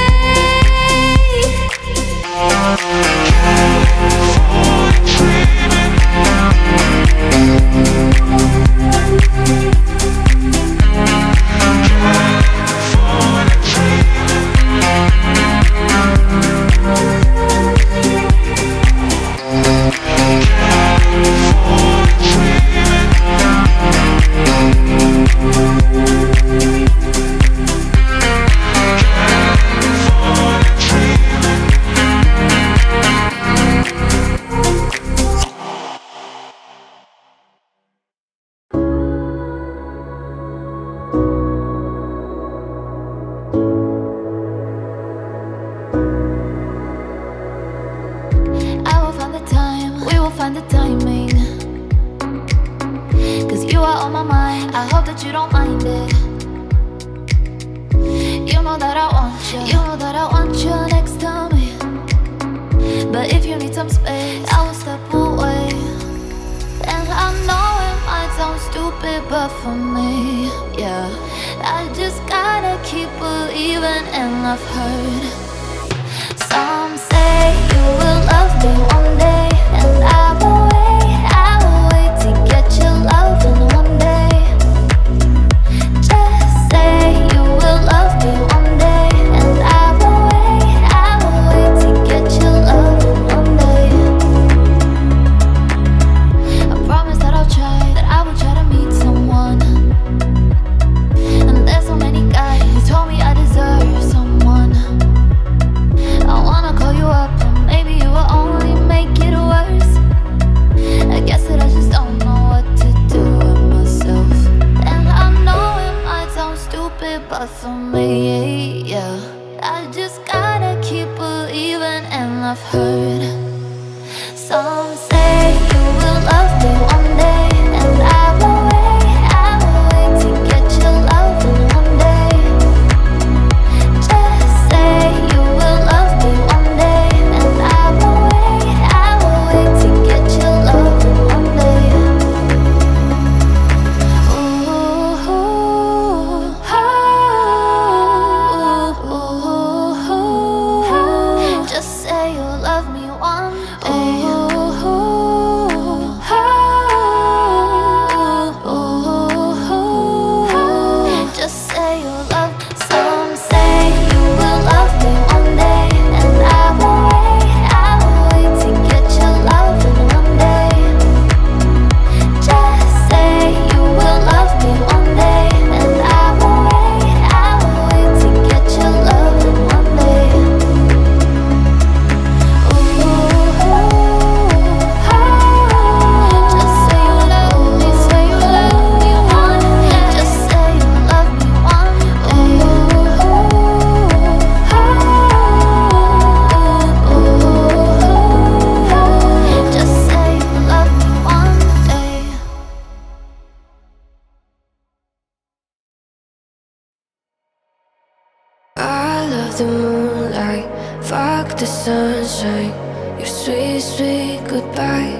The moonlight, fuck the sunshine, your sweet, sweet goodbye.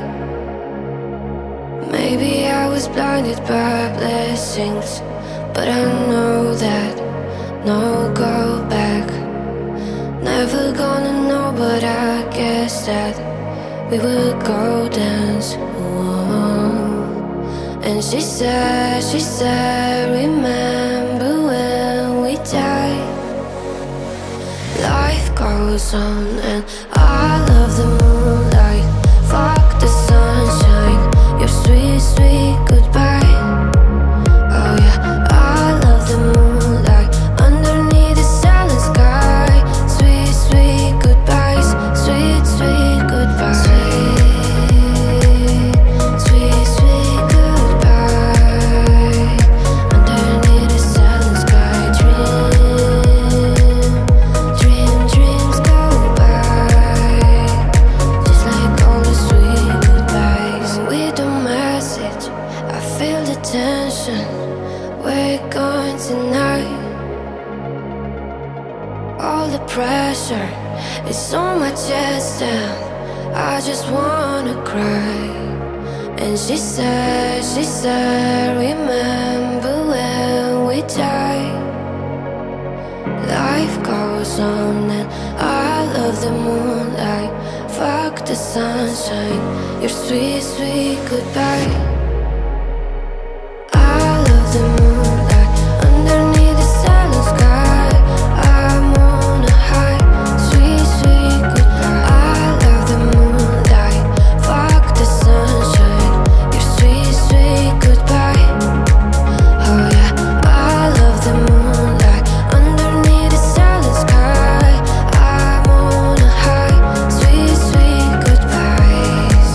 Maybe I was blinded by blessings, but I know that no go back. Never gonna know, but I guess that we would go dance. Whoa. And she said, she said, remember when we died. Life goes on and I love the moonlight. Fuck the sunshine, your sweet, sweet goodbye. Oh yeah, I love the moonlight underneath the silent sky. Sweet, sweet goodbyes, sweet, sweet goodbyes. Sweet. my chest down, I just wanna cry. And she said, she said, remember when we died. Life goes on and I love the moonlight. Fuck the sunshine, your sweet, sweet goodbye. I love the moonlight underneath the silent sky. I'm on a high, sweet, sweet goodbye. I love the moonlight, fuck the sunshine, your sweet, sweet goodbye. Oh yeah, I love the moonlight underneath the silent sky. I'm on a high, sweet, sweet goodbyes.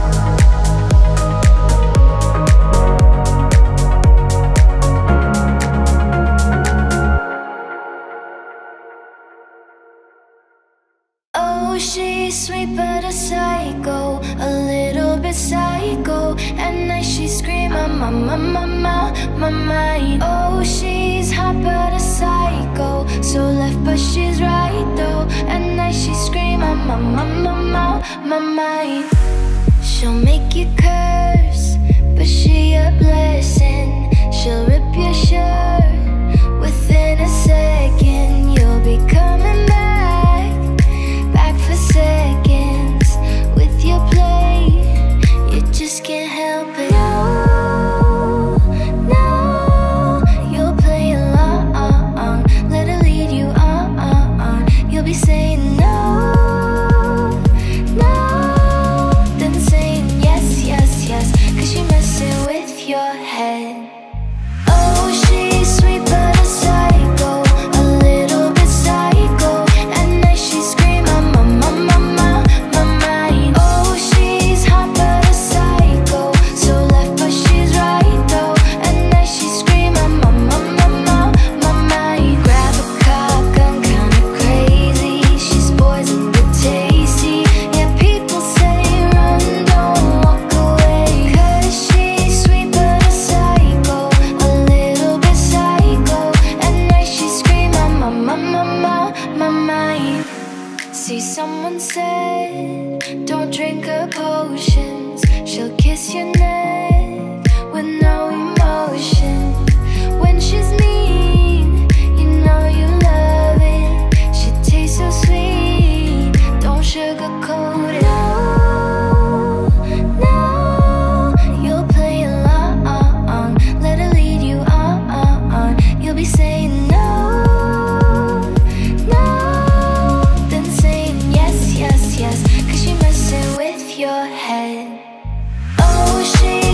Oh, she's sweet but a psycho, a little bit psycho. At night she scream, my, my, my, my, my, my mind. Oh, she's hot but a psycho, so left but she's right though. At night she scream, my, my, my, my, my, my mind. She'll make you curse, but she a blessing. She'll rip your shirt within a second. You'll be coming back, back for seconds with your play. You just can't help it. No, no, you'll play along. Let her lead you on. You'll be saying no, no, then saying yes, yes, yes, 'cause she messing with your head. Oh, she's sweet but a psycho, a little bit psycho. At night she scream, my, my, my, my, my, my mind. Oh, she's hot but a psycho, so left but she's right though. At night she scream, my, my, my, my, my, my mind. Grab a cop gun, kinda crazy. She's poison but tasty. Yeah, people say run, don't walk away. 'Cause she's sweet but a psycho, a little bit psycho. At night she scream, my, my, my, my, my, my mind. See, someone said, don't drink her potions. She'll kiss your neck with no emotion. When she's mean, you know you love it. She tastes so sweet, don't sugarcoat it. No, no, you'll play along. Let her lead you on. You'll be saying no, no, then saying yes, yes, yes, 'cause she messing with your head. Oh, she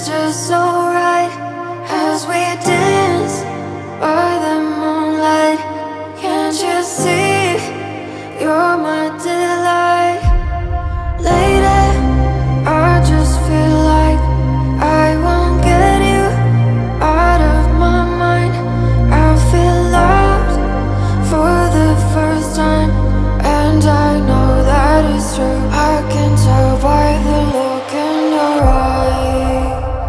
It's just so right as we dance by the moonlight. Can't you see you're my delight? Lady, I just feel like I won't get you out of my mind. I feel lost for the first time, and I know that it's true. I can tell by the look in your eye.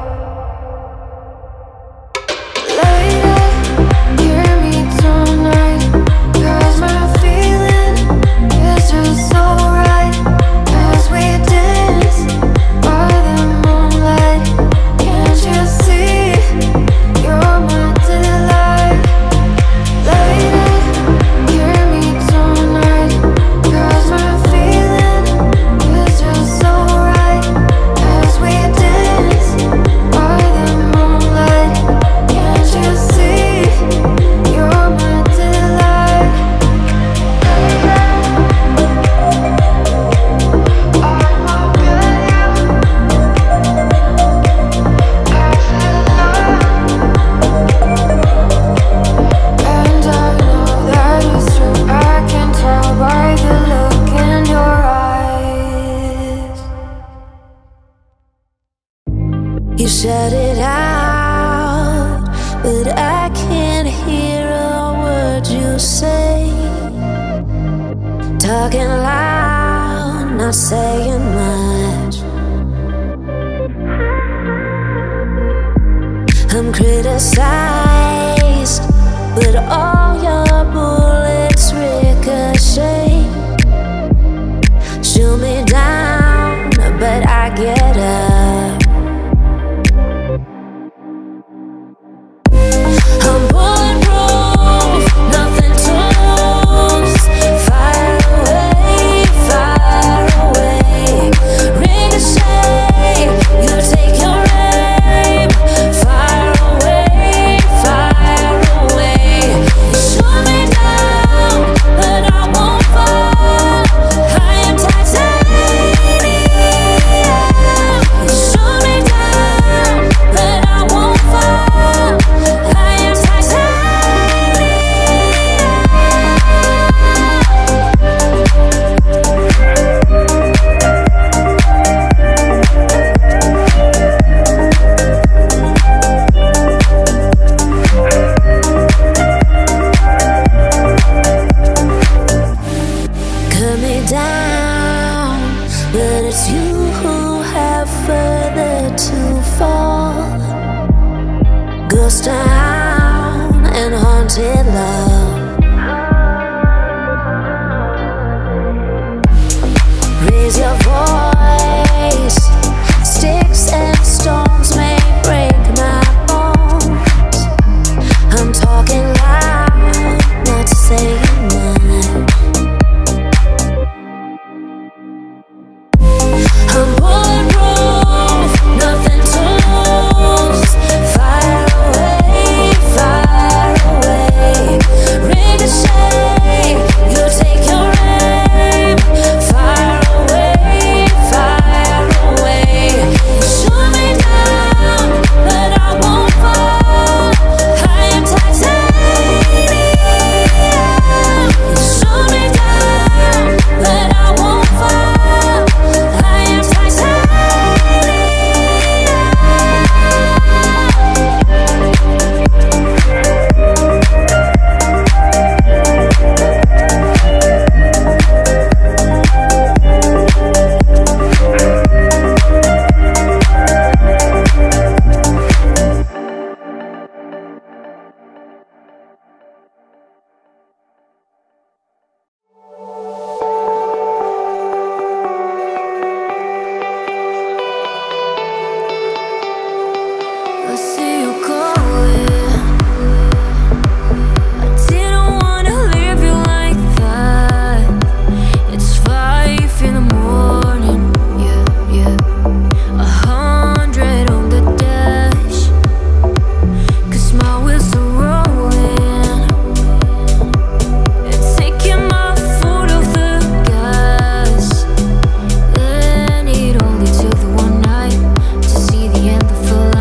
Lady, hear me tonight, 'cause my feeling is just so right as we dance by the moonlight. Can't you see you're my delight? Lady, hear me tonight, 'cause my feeling is just so right as we dance by the moonlight. Can't you see you're my delight? And I know that it's true. I can tell by the look in your eyes. You shut it out, but I can't hear a word you say. Talking loud, not saying much. I'm criticized, but all your bullets ricochet. Shoot me down, but I get up. I'm bulletproof, nothing to lose. Fire away, fire away. Ricochet, you take your aim. Fire away, fire away. You shoot me down, but I won't fall. I am titanium. You shoot me down, but I won't fall. I am cut me down, but it's you who have further to fall. Ghost town and haunted love. Raise your voice. Sticks and stones may break my bones. I'm talking loud, not saying much. I'm bulletproof, nothing to lose. Fire away, fire away. Ricochet, you take your aim. Fire away, fire away. You shoot me down, but I won't fall. I am titanium. You shoot me down, but I won't fall. I am I see you going. I didn't wanna leave you like that. It's five in the morning, yeah, yeah. A hundred on the dash, 'cause my wheels are rolling. It's taking my foot off the gas. Then it only took the one night to see the end of the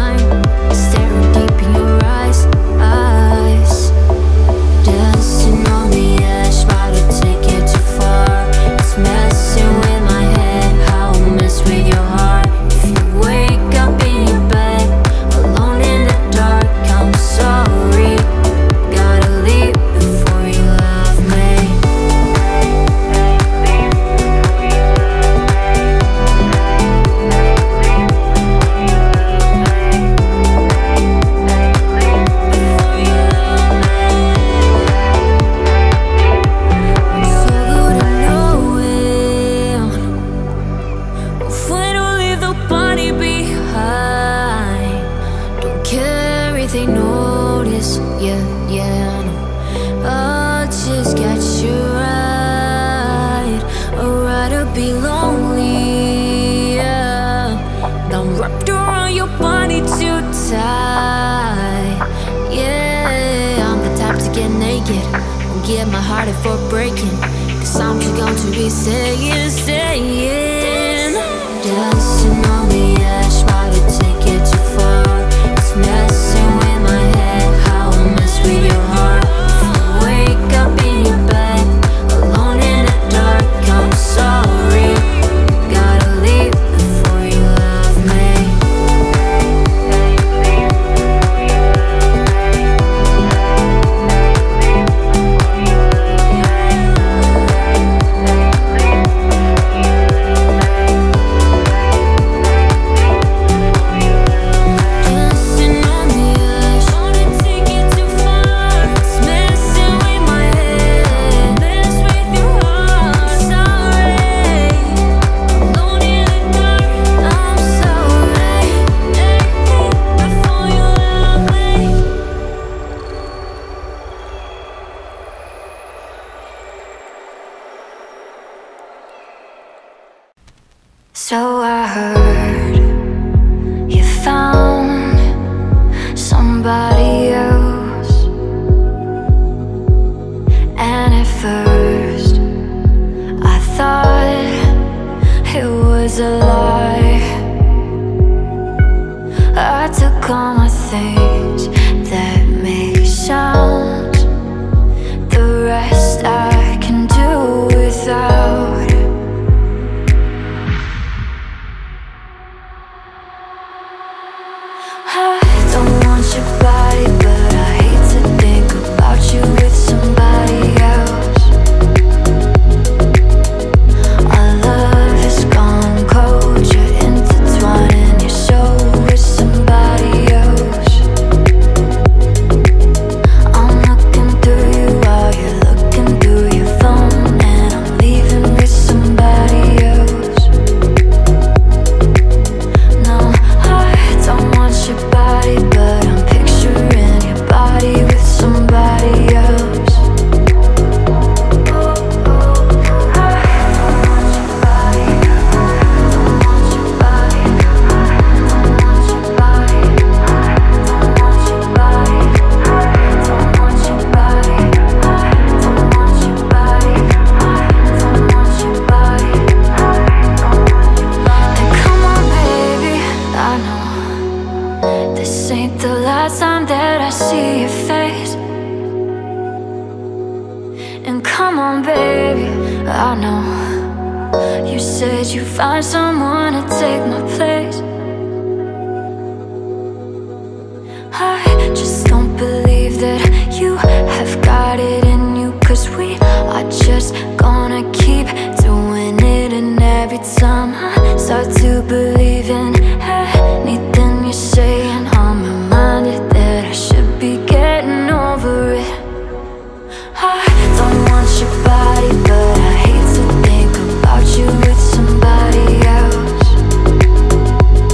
get naked and get my heart up for breaking. Cause I'm just going to be saying, saying dancing on the edge, try to take it too far. It's messing with my head, how I mess with your heart. If you wake up in your bed, alone in the dark, I'm sorry, gotta leave before you love me. So I heard you found somebody else, and at first I thought it was a lie. I took all my things that make sounds, the rest I can do without. I don't want your body, but I hate to think about you with somebody else. Our love has gone cold, you're intertwining your soul with somebody else. I'm looking through you while you're looking through your phone, and I'm leaving with somebody else. No, I don't want your body, but I'm picturing your body with somebody else. Oh, oh, I don't want your body, I don't want your body, I don't want your body, I don't want your body, I don't want your body, I don't want your body, I don't want your body, I don't want your body. And come on, baby, I know this ain't the last time that I see your face. And come on, baby, I know you said you'd find someone to take my place. I just don't believe that you have got it in you, cause we are just gonna keep doing it. And every time I start to believe in anything you're saying, I'm reminded that I should be getting over it. I don't want your body, but I hate to think about you with somebody else.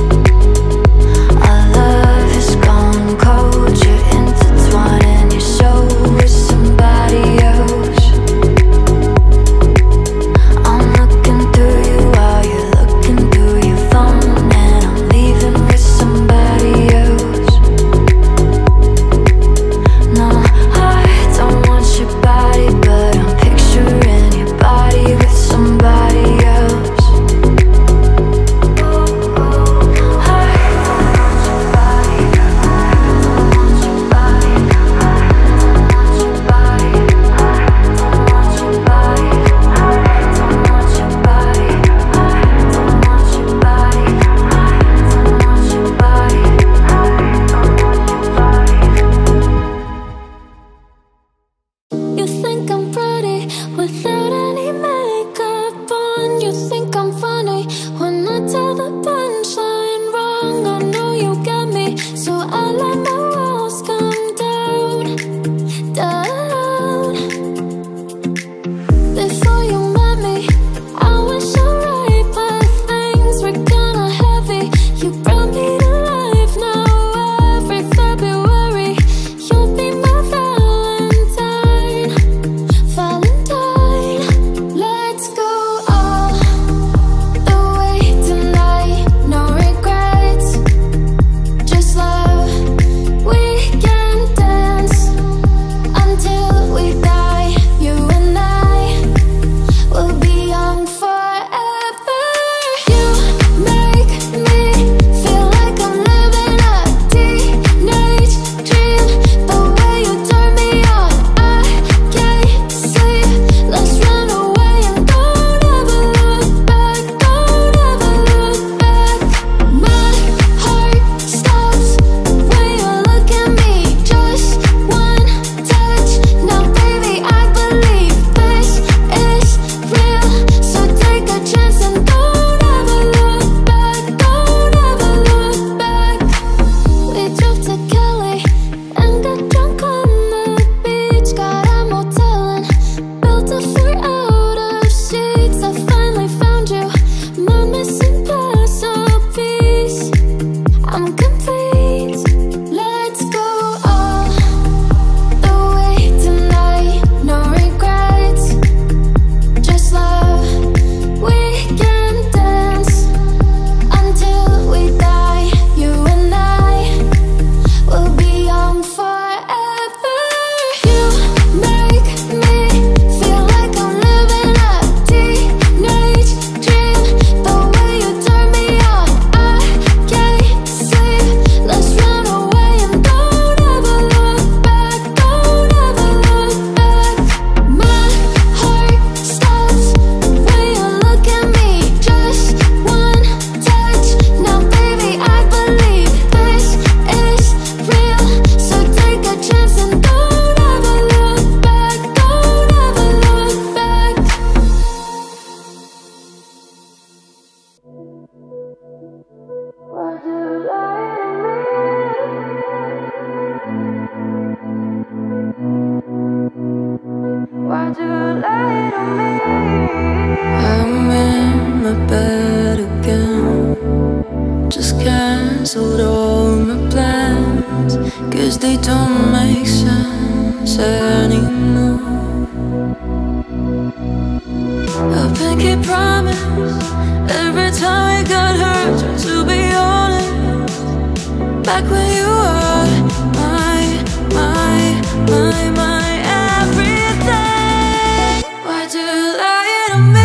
you are my, my, my, my everything. Why do you lie to me?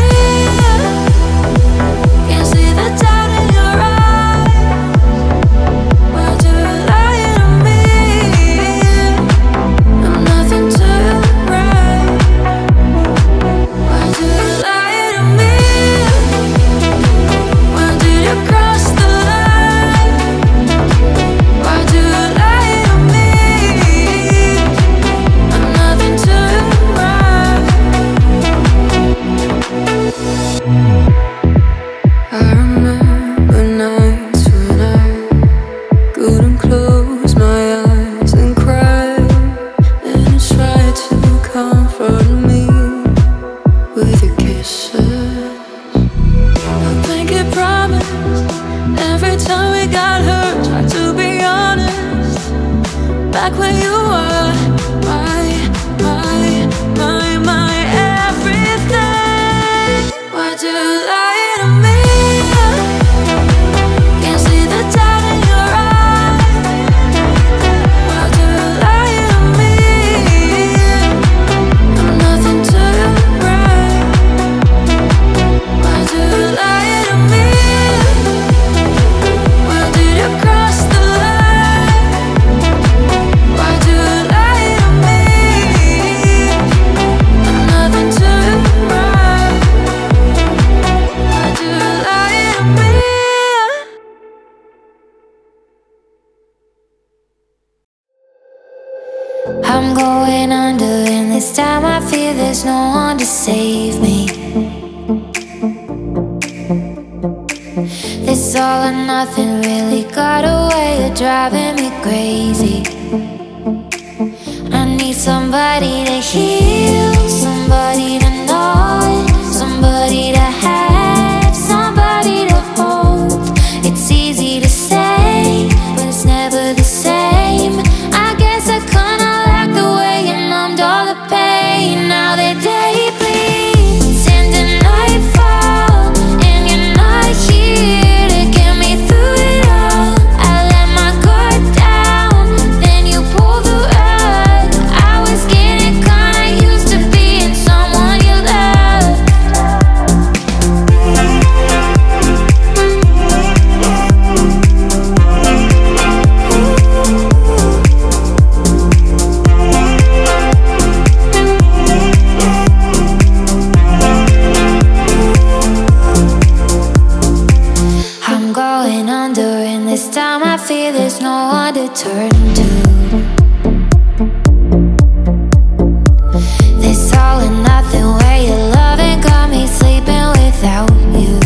Can't see the doubt in your eyes. Why do you lie to me? I'm nothing to right. Why do you lie to me? When did you cross the line? Why do you lie to me? I'm nothing to right. I remember nights when I couldn't close my eyes and cry, and you tried to comfort me with your kisses. A blanket promise every time we got hurt. Try to be honest. Back when you were my, my, my, my everything. Why do you lie to me? Can't see the doubt in your eyes. Why do you lie to me? I'm nothing to right. Why do you lie to me? When did you cross the line? Why do you lie to me? I'm nothing to right. Why do you lie to me? I'm going under, and this time I fear there's no one to save me. This all or nothing really got a way of driving me crazy. I need somebody to heal, somebody to know, somebody to have, somebody to hold. It's easy to say, but it's never the same. I guess I kinda like the way you numbed all the pain. Now the day bleeds into nightfall, and you're not here to get me through it all. I let my guard down, then you pulled the rug. I was getting kinda used to being someone you loved. I'm going under, and this time I fear there's no one to turn to. This all or nothing way of loving got me sleeping without you.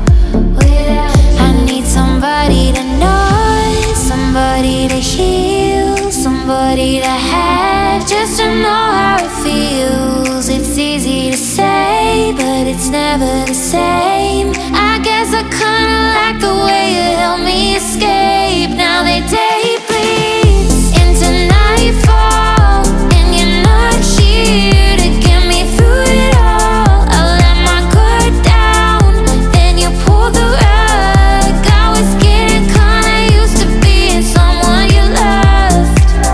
I need somebody to know, somebody to heal, somebody to have, just to know how it feels. It's easy to say, but it's never the same. I guess I kinda like the way you help me escape. Now the day bleeds into nightfall, and you're not here to get me through it all. I let my guard down, then you pulled the rug. I was getting kinda used to being someone you loved.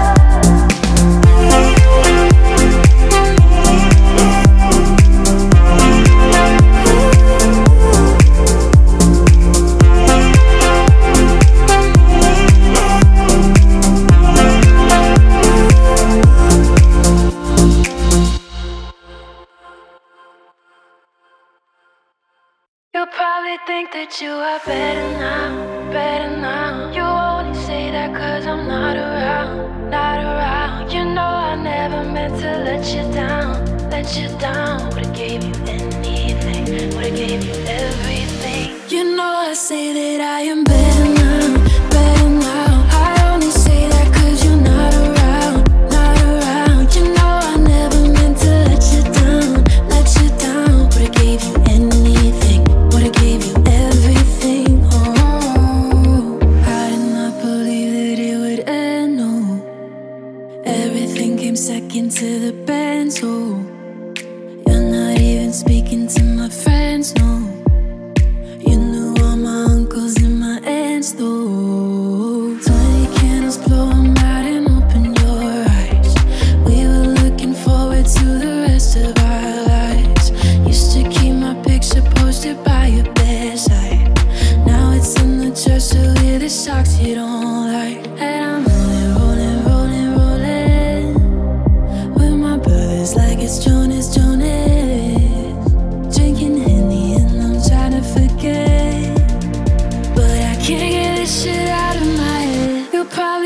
You probably think that you are better now, better now. You only say that cause I'm not around, not around. You know I never meant to let you down, let you down. Would've gave you anything, would've gave you everything. You know I say that I am better now, better now. I only say that cause you're not around, not around. You know I never meant to let you down, let you down. Would've gave you anything, would've gave you everything. Oh, I did not believe that it would end, no. Everything came second to the band, so you're not even speaking to my friends, no. You knew all my uncles and my aunts, though. Twenty candles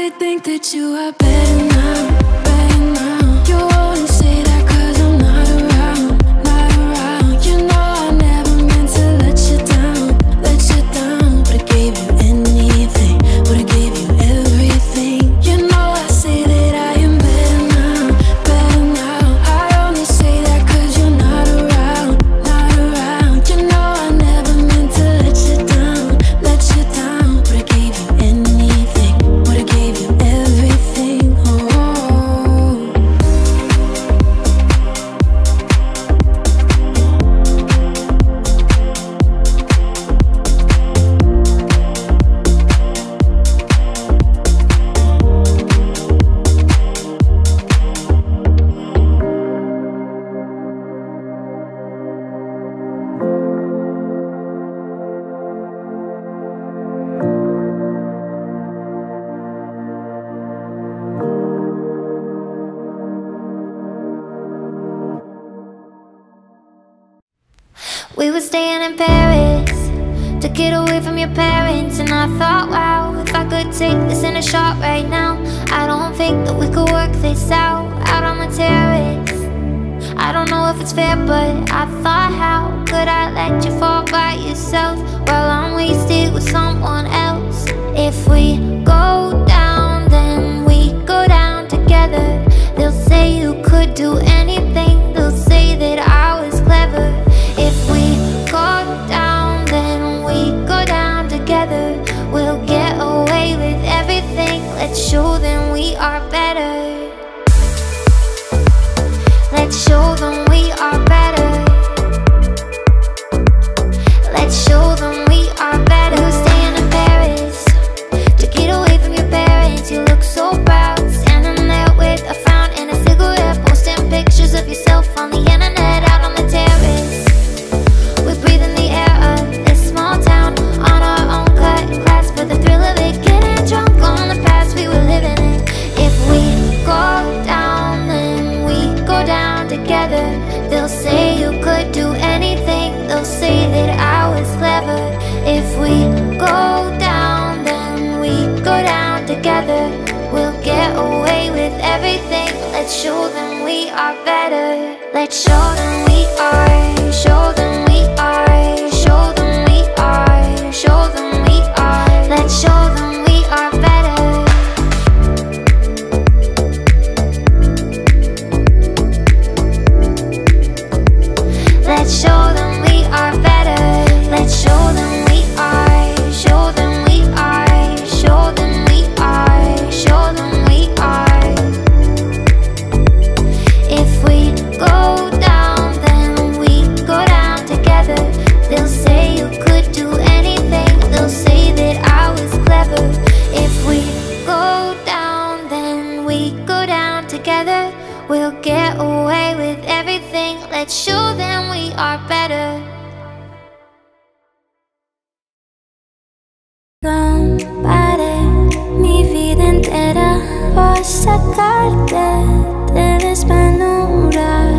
I think that you are better now, better now. You only say that cause I'm not around, not around. You know I never meant to let you down, let you down. But I gave you anything, but I gave you everything. You know I say that I am better now, better now. I only say that cause you're not around, not around. You know I never meant to let you down, let you down. But I gave you anything, but I gave you everything. Oh. We were staying in Paris to get away from your parents, and I thought, wow, if I could take this in a shot right now, I don't think that we could work this out, out on the terrace. I don't know if it's fair, but I thought, how could I let you fall by yourself while I'm wasted with someone else? If we go down, then we go down together. They'll say you could do anything, they'll say that I was clever. If we go down, then we go down together. We'll get away with everything. Let's show them we are better. Let's show them we are better. Let's show them we are better. We were staying in Paris to get away from your parents. You look so proud, standing there with a fountain and a cigarette, posting pictures of yourself on the internet, out on the terrace. We breathe in the air of this small town, on our own cut class, for the thrill of it, getting drunk on the past we were living in. If we go down, then we go down together. They'll say you could do anything, they'll say that I was clever. If we go down, then we go down together. We'll get away with everything. Let's show them we are better. Let's show them we are, show them we are, show them we are, show them we are. Let's show them we are better. Let's show them we are better. Let's show them we are, show them we are, show them we are, show them we are. If we go down, then we go down together. They'll say you could do anything, they'll say that I was clever. If we go down, then we go down together. We'll get away with everything. Let's show them we are better. Romperé mi vida entera por sacarte de las penumbras.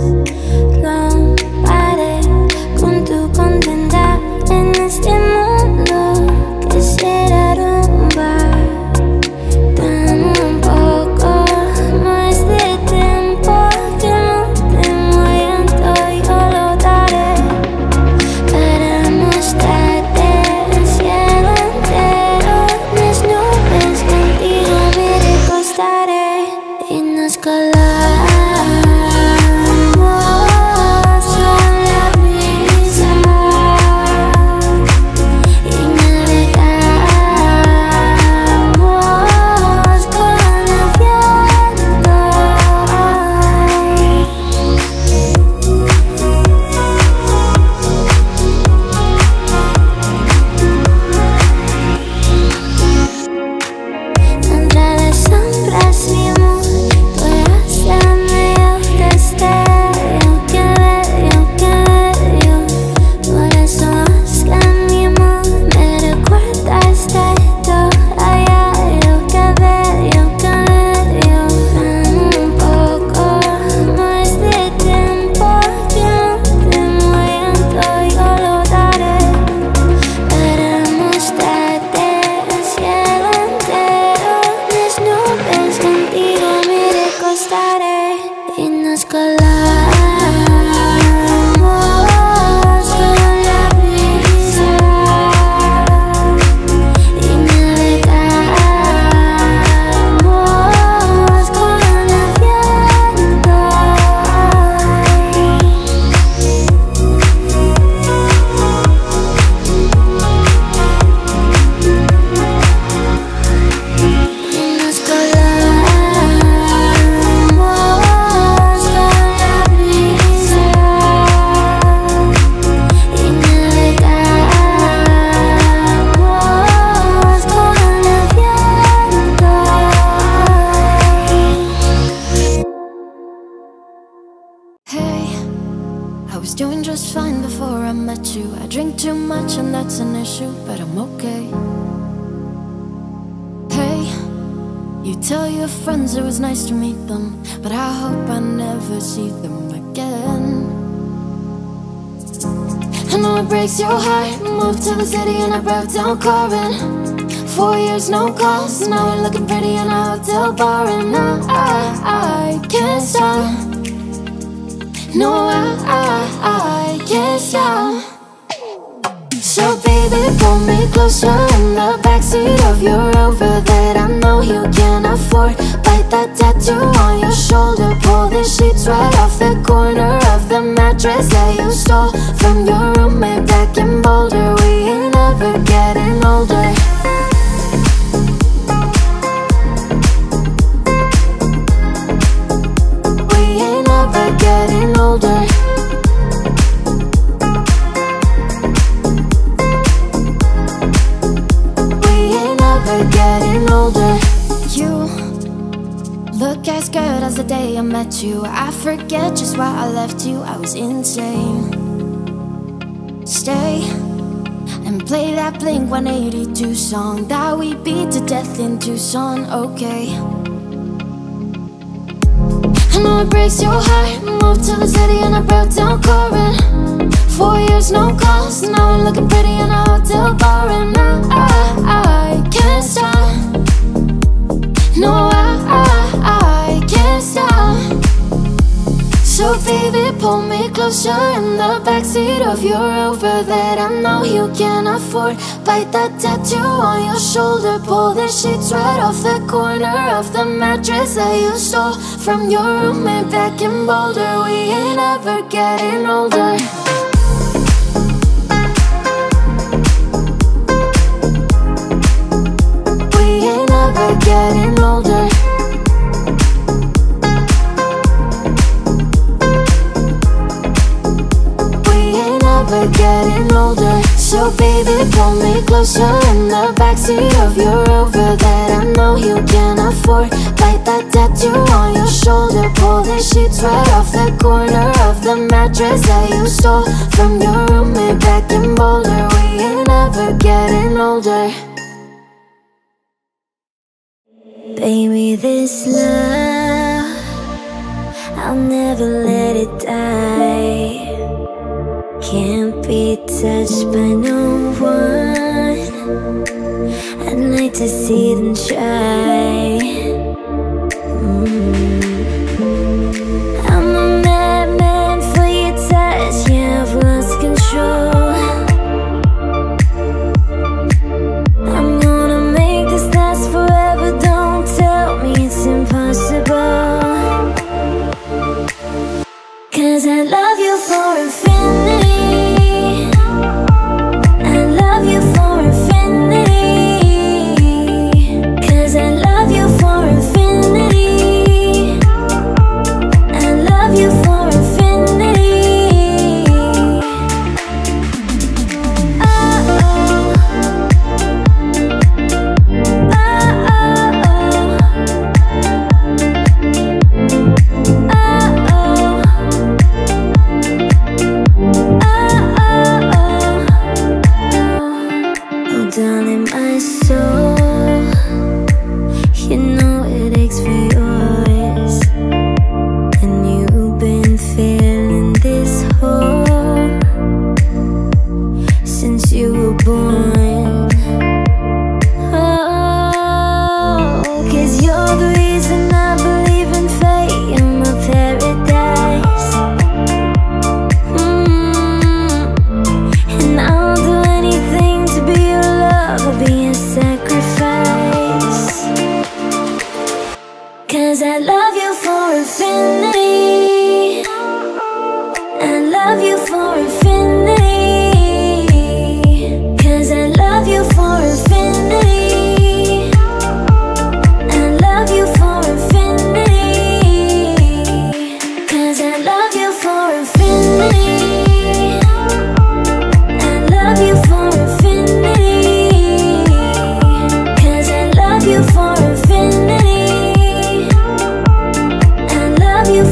Romperé con tu condena en este mundo que se derrumba. Dame un poco más de tiempo, que no te muero, yo lo daré para mostrarte el cielo entero. Mis nubes contigo me recostaré y nos colgaré. you. I drink too much and that's an issue, but I'm okay. Hey, you tell your friends it was nice to meet them, but I hope I never see them again. I know it breaks your heart. Moved to the city and I broke down crying. Four years, no calls. Now we're looking pretty in a hotel bar, and I, I, I can't stop. No, I, I, I can't stop. So baby, pull me closer in the backseat of your Rover that I know you can't afford. Bite that tattoo on your shoulder. Pull the sheets right off the corner of the mattress that you stole from your roommate back in Boulder. We ain't ever getting older. We ain't ever getting older. Getting older. You look as good as the day I met you. I forget just why I left you. I was insane. Stay and play that Blink one eighty-two song that we beat to death in Tucson, okay? I know it breaks your heart. Moved to the city and I broke down crying. Four years, no calls. Now we're looking pretty in a hotel bar, and I, I, I can't stop. No, I, I, I can't stop. So baby, pull me closer in the backseat of your Rover that I know you can't afford. Bite that tattoo on your shoulder. Pull the sheets right off the corner of the mattress that you stole from your roommate back in Boulder. We ain't ever getting older. Getting older. We ain't ever getting older. So baby, pull me closer in the backseat of your Rover that I know you can't afford. Bite that tattoo on your shoulder. Pull the sheets right off the corner of the mattress that you stole from your roommate back in Boulder. We ain't ever getting older. Baby, this love, I'll never let it die. Can't be touched by no one. I'd like to see them try. mm. I'm a madman for your touch. Yeah, I've lost control. I'm gonna make this last forever. Don't tell me it's impossible, 'cause I love you for infinity. I love you for infinity. 'Cause I love you for infinity. I love you for infinity. Oh, oh. Darling, my soul, you know it aches for yours, and you've been feeling this hole since you were born. Oh, 'cause you're the reason I believe in fate. You're my paradise. mm. And I'll do anything to be your love. I'll be a sacrifice, 'cause I love you for infinity. I love you for infinity. 'Cause I love you for infinity. I love you for infinity. 'Cause I love you for infinity. I love you for infinity. 'Cause I love you for infinity. I love you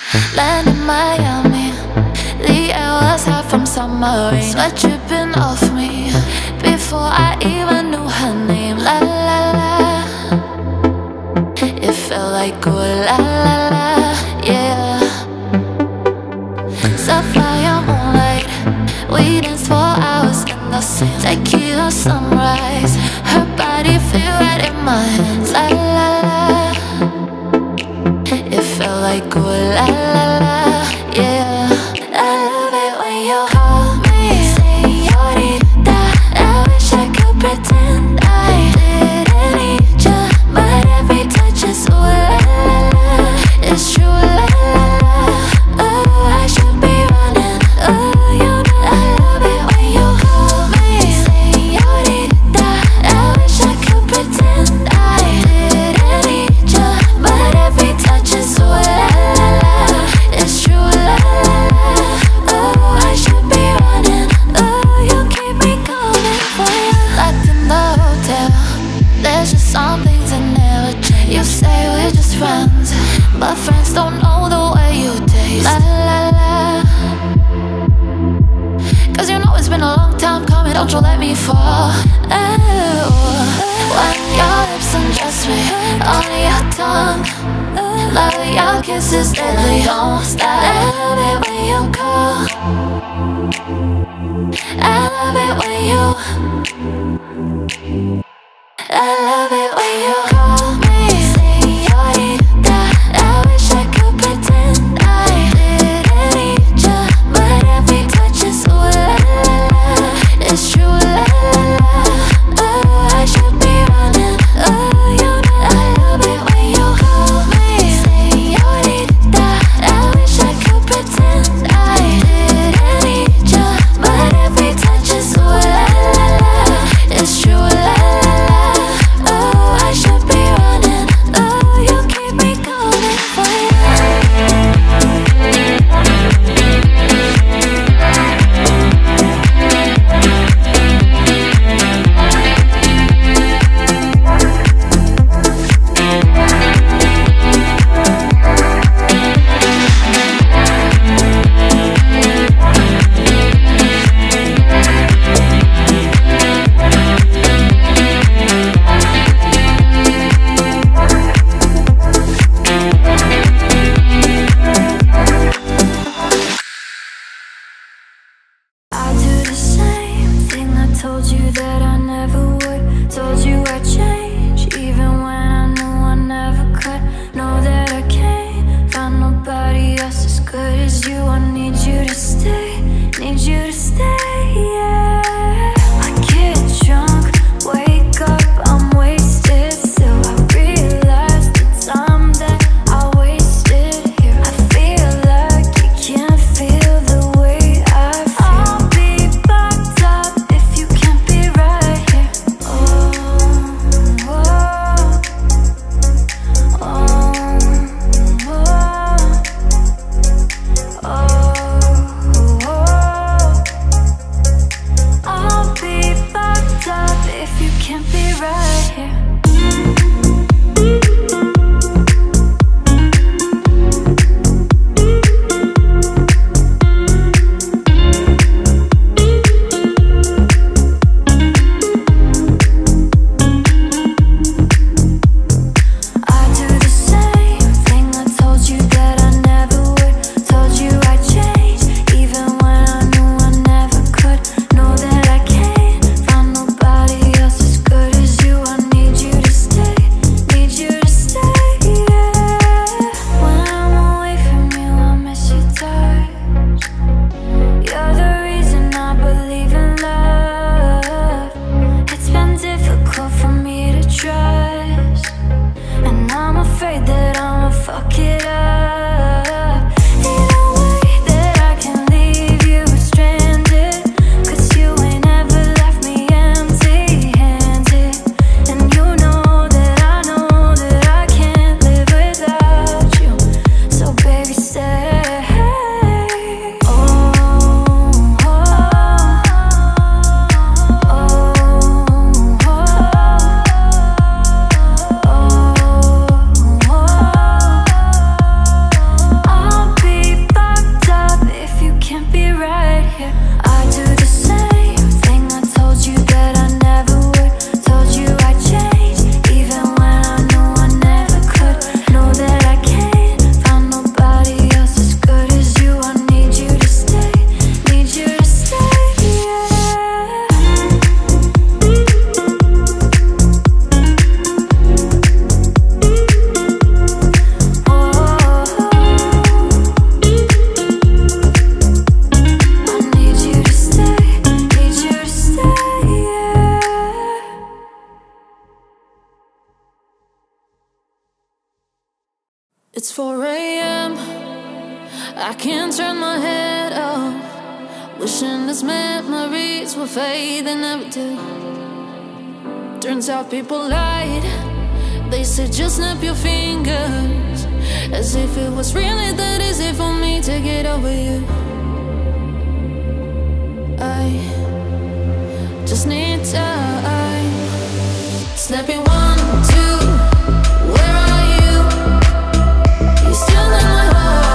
Land in Miami, the air was hot from summer rain. Sweat dripping off me before I even knew her name. La la la, it felt like oh la la la, yeah. Sapphire moonlight, we danced for hours in the sand. Tequila sunrise, her body fit right in my hands. La la la, it felt like oh la la la, yeah. I love it when you call me señorita. I wish I could pretend I didn't need ya, but every touch is ooh la la la. It's true la la la. Oh, I should be running. Oh, you know I love it when you call me señorita. I wish I could pretend I didn't need ya, but every touch is ooh la la la. It's true la la la. Oh, I should be running. Oh, you keep me coming for you. Locked in the hotel, there's just some things that never change. You say we're just friends, but friends don't know the way you taste. La la la. Cause you know it's been a long time coming, don't you let me fall. Oh, when your lips undress me on your tongue, love your kisses deadly, don't stop. I love it when you call, I love it when you, I love it when you call me señorita. I wish I could pretend I didn't need ya, but every touch is ooh la la la. It's true la la la. Oh, I should be running. Oh, you know I love it when you call me señorita. I wish I could pretend I didn't need ya, but every touch is ooh la la la. It's true la la la. Oh, I should be running. Oh, you keep me coming for you. I do the same thing I told you that I never would. Told you I'd change, even when I knew I never could. Know that I can't find nobody else as good as you. I need you to stay, need you to stay, yeah. I get drunk, wake up, I'm wasted still. I realize the time that I wasted here. I feel like you can't feel the way I feel. I'll be fucked up if you can't be right here. Oh, oh, oh, oh, oh, oh. I'll be fucked up if you can't be right here. I do the same thing I told you that I never would. Told you I'd change, even when I knew I never could. Know that I can't find nobody else as good as you. I need you to stay, need you to stay, yeah. When I'm away from you, I miss your touch. You're the reason I believe in love. It's been difficult for me to trust, and I'm afraid that I'ma fuck it up. Ain't no way that I can leave you stranded, cause you ain't ever left me empty-handed. And you know that I know that I can't live without you. So baby, stay. Oh, oh, oh, oh, oh, oh. It's four a m I can't turn my head off, wishing these memories will fade, they never do. Turns out people lied. They said just snap your fingers, as if it was really that easy for me to get over you. I just need time. Snapping one, two, where are you? You're still in my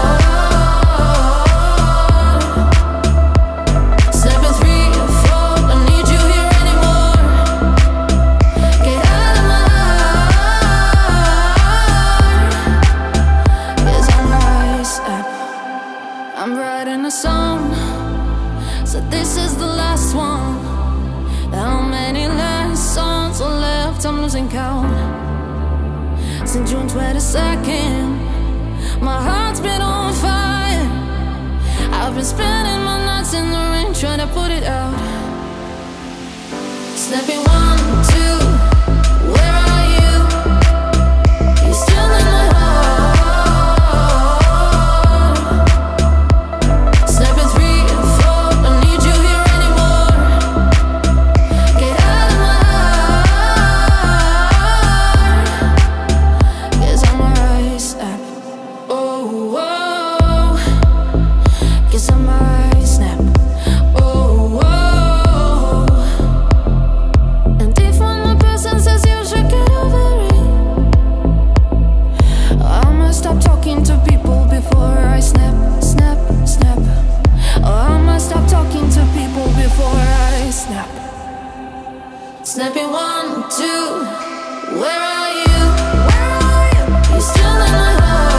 heart. Snapping three, four, don't need you here anymore. Get out of my heart. 'Cause I'm right, snap. I'm writing a song, so this is the last one. How many last songs are left? I'm losing count. Since June twenty-second, my heart's been on fire. I've been spending my nights in the rain trying to put it out. Snapping one, two, where are you? You're still in my heart. Snapping three, four, don't need you here anymore. Get out of my heart. 'Cause I'm alright, snap. Oh, oh. 'Cause I'm alright, snap. Oh, oh. And if one more person says you should get over it, I must stop talking to people before I snap, snap, snap. Oh, I must stop talking to people before I snap. Snapping one, two, where are you? Where are you? You're still in my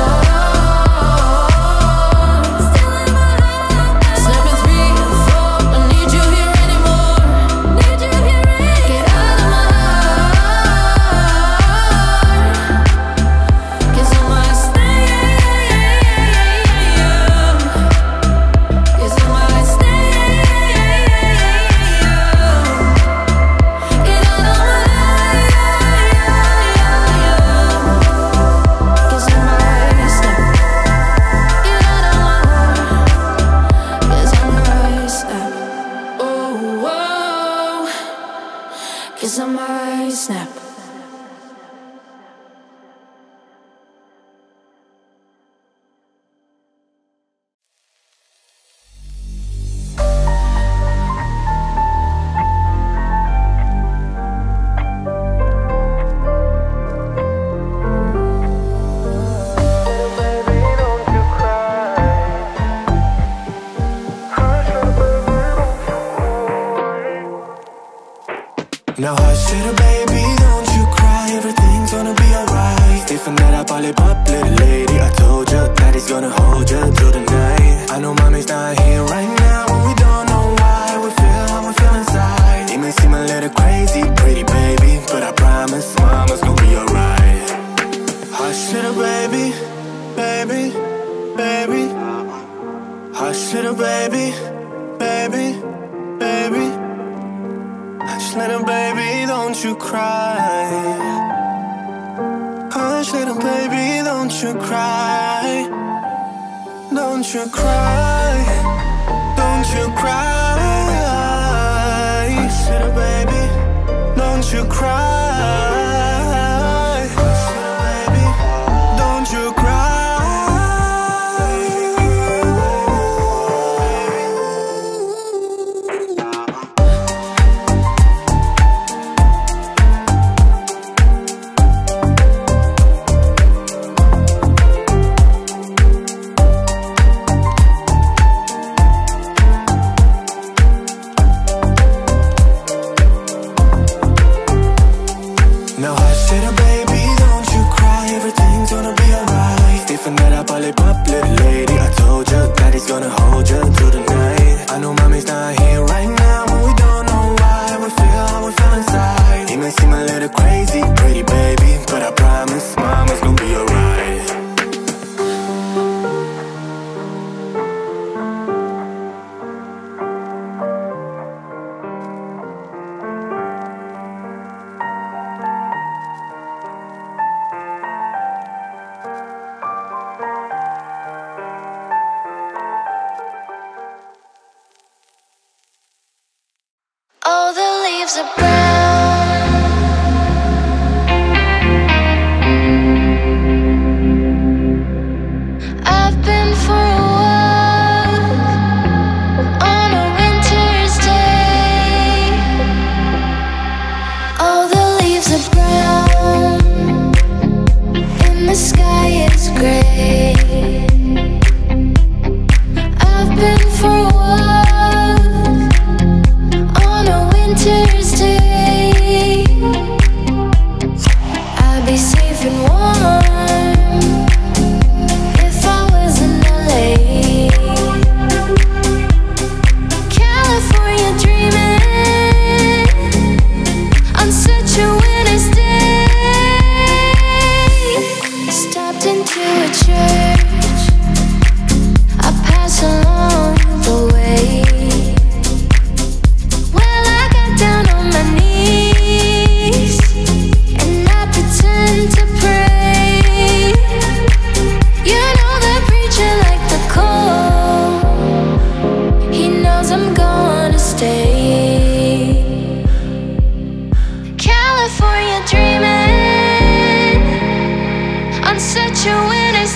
heart. Still in my heart. Snapping three, four, don't need you here anymore. Need you here anymore. Get out of my heart. 'Cause I might stay. 'Cause I might stay. Get out of my heart. 'Cause I might snap. Get out of my heart. 'Cause I might snap. Oh, oh. 'Cause I might snap. Now hush little baby, don't you cry, everything's gonna be alright. Stiffen that up, all it up, little lady. I told you, daddy's gonna hold you through the night. I know mommy's not here right now, and we don't know why. We feel how we feel inside. It may seem a little crazy, pretty baby, but I promise mama's gonna be alright. Hush little baby, baby, baby. Hush little baby, baby, baby. Hush little baby, don't you cry. Hush little baby, don't you cry. Don't you cry. Don't you cry. Hush little baby, don't you cry. Hush little baby, don't you cry. sky is gray. I've been for a walk on a winter's day. I'd be safe and warm if I was in L A. California dreaming on such a winter's day. Stopped into a church, I pass along the way. Well, I got down on my knees and I pretend to pray. You know the preacher like the cold, he knows I'm gonna stay. California dreaming on such a winter's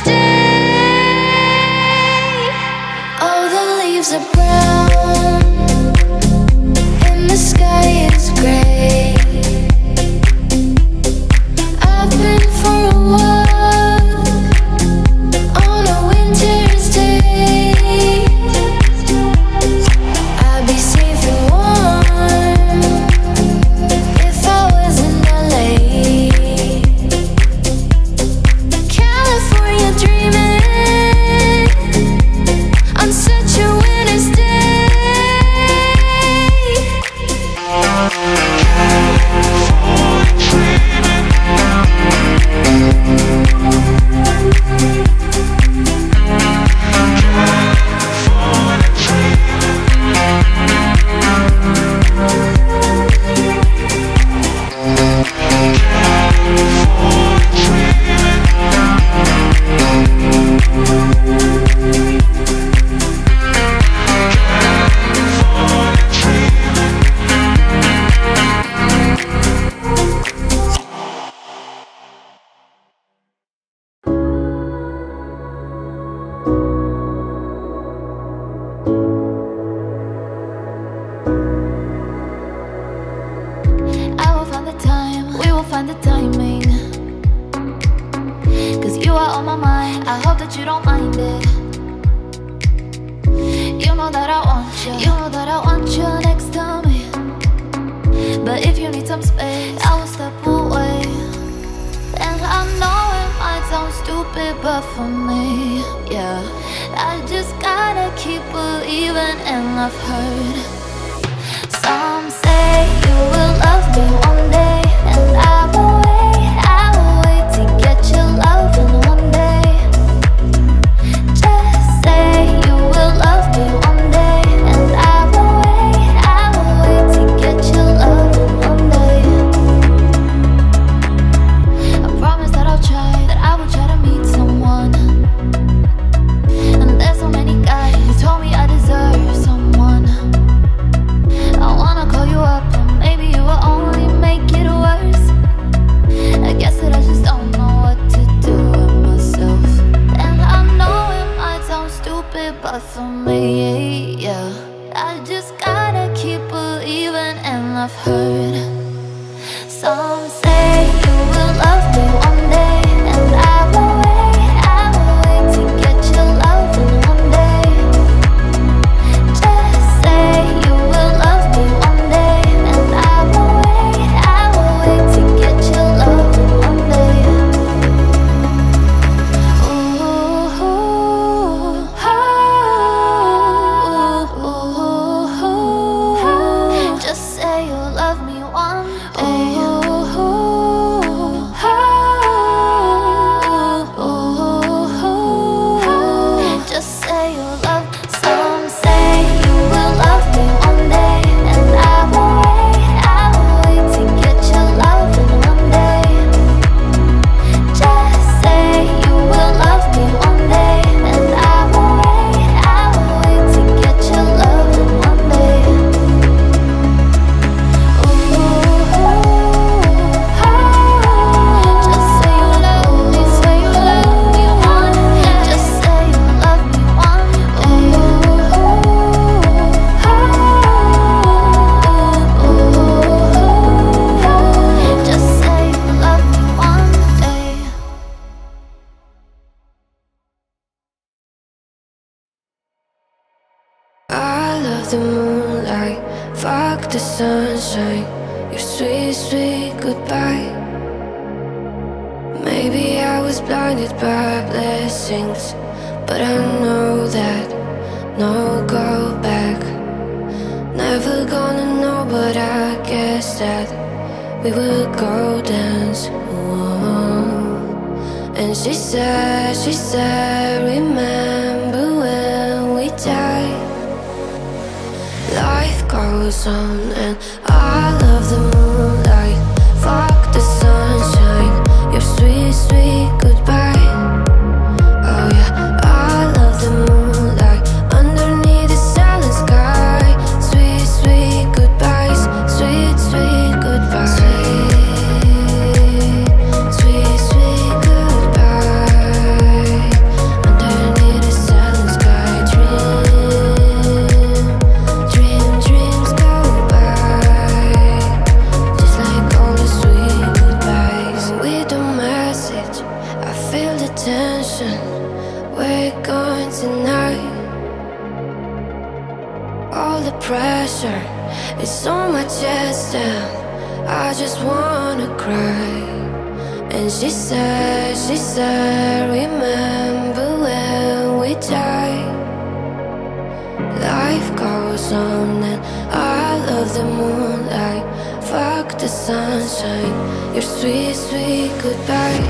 day. All the leaves are brown and the sky is gray. I've been for a walk on a winter's day. I'd be safe and warm if I was in L A. California dreaming on such a winter's day. I will find the time, we will find the timing. Cause you are on my mind, I hope that you don't mind it. You know that I want you, you know that I want you next to me. But if you need some space, I will step away. And I know it might sound stupid, but for me, yeah, I just gotta keep believing. And I've heard some say you will love me one day, and I will wait, I will wait to get your love in one day. Just say you will love me one day, and I will wait, I will wait to get your love in one day. I promise that I'll try, that I will try to meet someone. And there's so many guys who told me I deserve someone. I wanna call you up, but maybe you will only make it worse. I guess that I just don't know what to do with myself. And I know it might sound stupid, but for me, yeah, I just gotta keep believing. And I've heard some say you will love me one day, and I will wait, I will wait to get your love in one day. Just say you will love me one day, and I will wait, I will wait to get your love in one day. Ooh, ooh, ooh, ooh, ooh. Just say you'll love the moonlight, fuck the sunshine, your sweet, sweet goodbye. Maybe I was blinded by blessings, but I know that no go back. Never gonna know, but I guess that we would go dance. Whoa. And she said, she said, remember when we died. Life goes on and I love the moonlight, fuck the sunshine, your sweet, sweet goodbye. Oh yeah, I love the moonlight, underneath the silent sky. Sweet, sweet goodbyes, sweet, sweet goodbyes. Sweet, sweet, sweet goodbye, underneath the silent sky. Dream, dream, dreams go by, just like all the sweet goodbyes. With the message, I feel the tension, we're going tonight. All the pressure, it's on my chest and I just wanna cry. And she said, she said, remember when we died. Life goes on and I love the moonlight, fuck the sunshine, your sweet, sweet goodbye.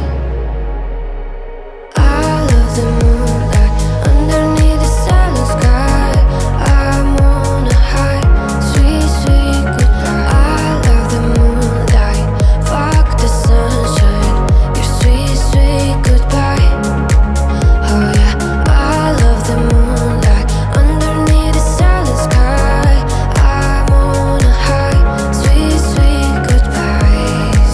I love the moonlight, underneath the silent sky. I'm on a high, sweet, sweet goodbye. I love the moonlight, fuck the sunshine, your sweet, sweet goodbye. Oh yeah, I love the moonlight, underneath the silent sky. I'm on a high, sweet, sweet goodbyes.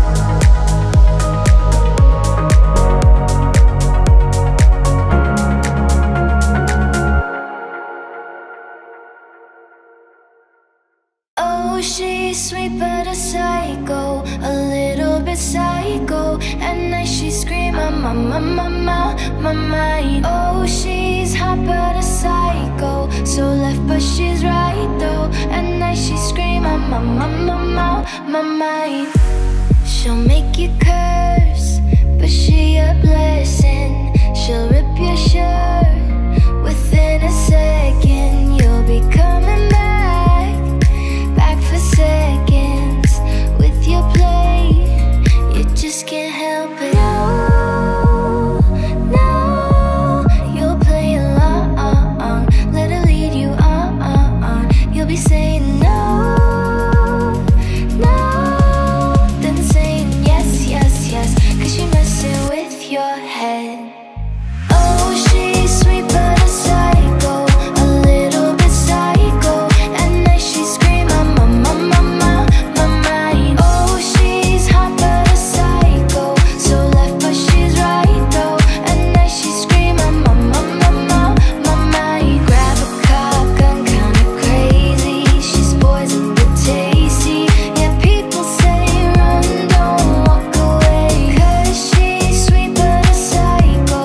Oh, she's sweet but a psycho, a little bit psycho. At night she scream, my, my, my, my, my, my mind. Oh, she's hot but a psycho, so left but she's right though. At night she scream, my, my, my, my, my, my mind. She'll make you curse, but she a blessing. She'll rip your shirt within a second. You'll be coming back, back for seconds with your play. You just can't help it. No, no, you'll play along, let her lead you on. You'll be saying no, no, then saying yes, yes, yes, 'cause you're messing with your head. Oh, she's sweet but a psycho, a little bit psycho. At night she scream, my, my, my, my, my, my mind. Oh, she's hot but a psycho, so left but she's right though. At night she scream, my, my, my, my, my, my mind. Grab a cock gun, kinda crazy. She's poison but tasty. Yeah, people say run, don't walk away, 'cause she's sweet but a psycho,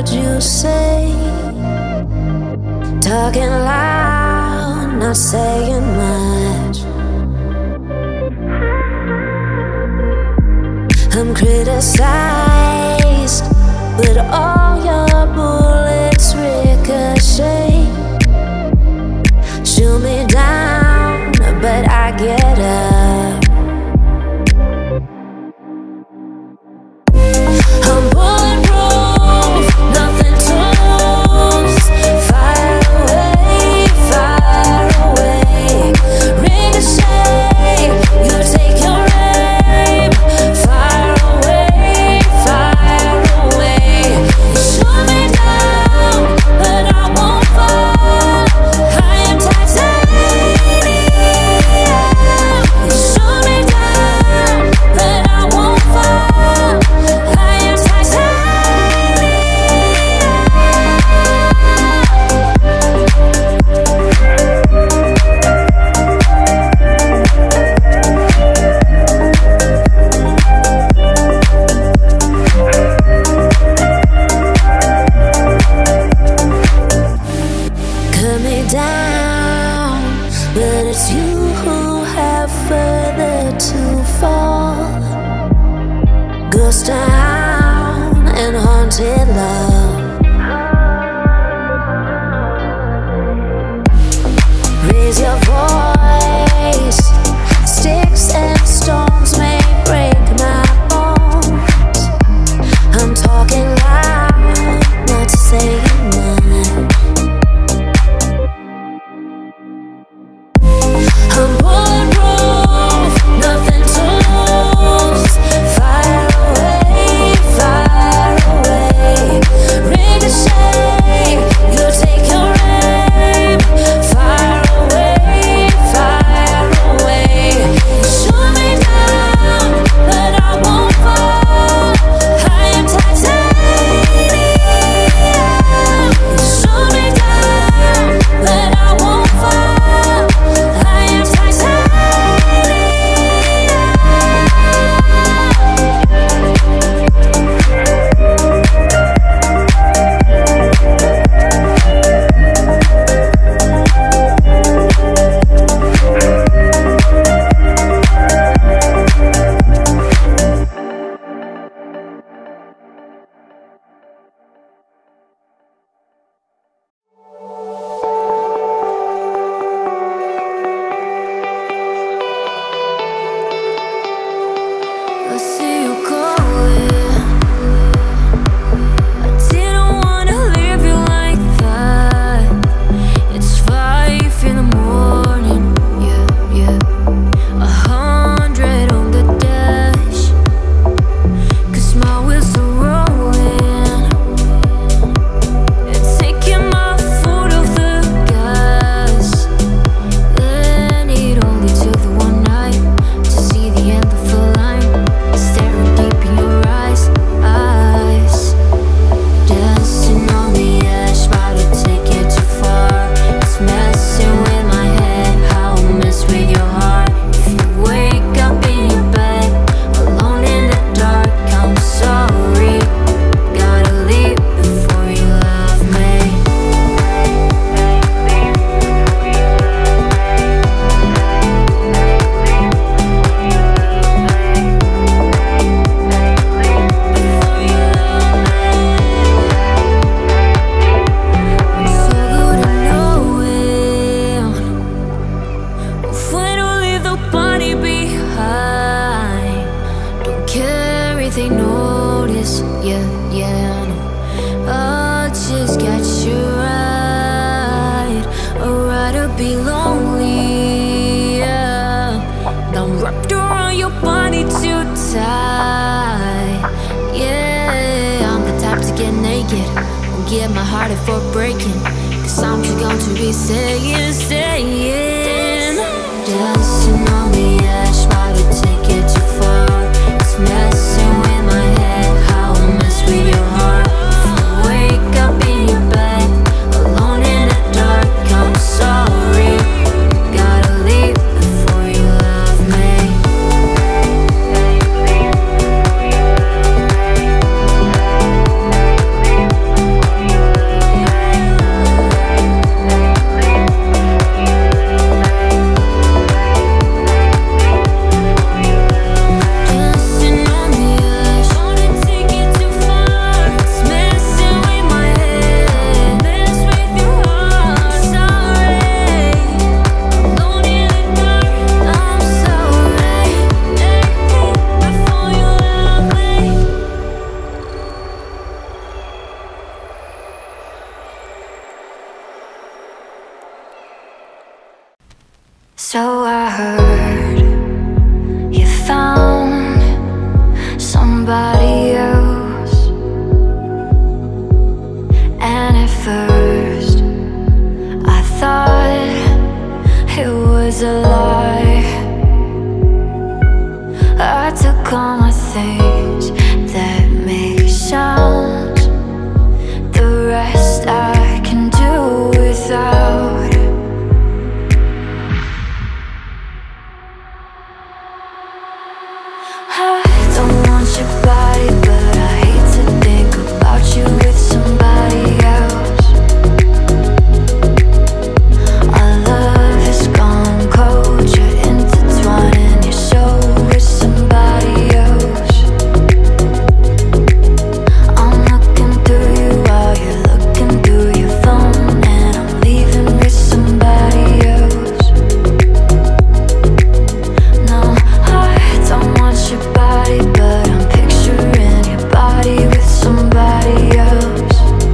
heard you say. Talking loud, not saying much. I'm criticized, but all your bullets ricochet. Shoot me down, but I get up. I'm bulletproof, nothing to lose. Fire away, fire away. Ricochet, you take your aim. Fire away, fire away. You shoot me down, but I won't fall. I am titanium. You shoot me down, but I won't fall. I am titanium. Cut me down, but it's you who have further to fall. Ghost town and haunted love. Raise your voice. Sticks and stones may break my bones. I'm talking loud, not saying much. I'm bulletproof, nothing to lose. Fire away, fire away. Ricochet, you take your aim. Fire away, fire away. You shoot me down, but I won't fall. I am titanium. You shoot me down, but I won't fall. I am I see you calling. I didn't wanna leave you like that. It's five in the morning, yeah, yeah. A hundred on the dash, 'cause my wheels are rolling. It's taking my foot off the gas. Then it only took the one night to see the end of the line. Staring deep in your eyes, eyes. Dancing on the edge, about to take it too far. It's messing with my head, how I mess with your heart. If you wake up in your bed, alone in the dark, I'm sorry. Gotta leave before you love me. Before you love me. It's so good to know it. When we leave the body behind, don't care if they notice, yeah, yeah. No. I just got you right. I'd rather be lonely, yeah. I'm wrapped around your body too tight, yeah. I'm the type to get naked, won't get my heart if for breaking. 'Cause I'm just going to be saying, saying. Dancing on the edge, about to take it too far. It's messing with my head, how I mess with your heart. If you wake up in your bed, alone in the dark, I'm sorry. Gotta leave before you love me. So I heard you found somebody else, and at first I thought it was a lie. I took all my things that make sounds, the rest I can do without. I don't want your body, but I hate to think about you with somebody else. Our love has gone cold, you're intertwining your soul with somebody else. I'm looking through you while you're looking through your phone, and I'm leaving with somebody else. No, I don't want your body, but I'm picturing your body with somebody else.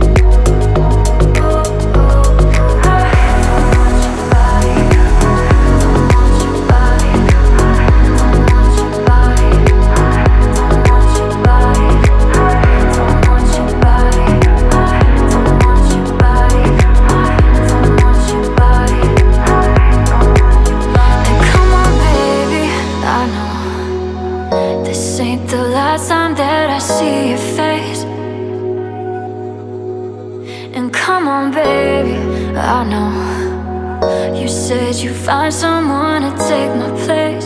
Oh, oh, I don't want your body, don't want your body, don't want your body, don't want your body, don't want your body, don't want your body, don't want your body, and come on, baby, I know this ain't the last time that I see your face. And come on, baby, I know you said you'd find someone to take my place.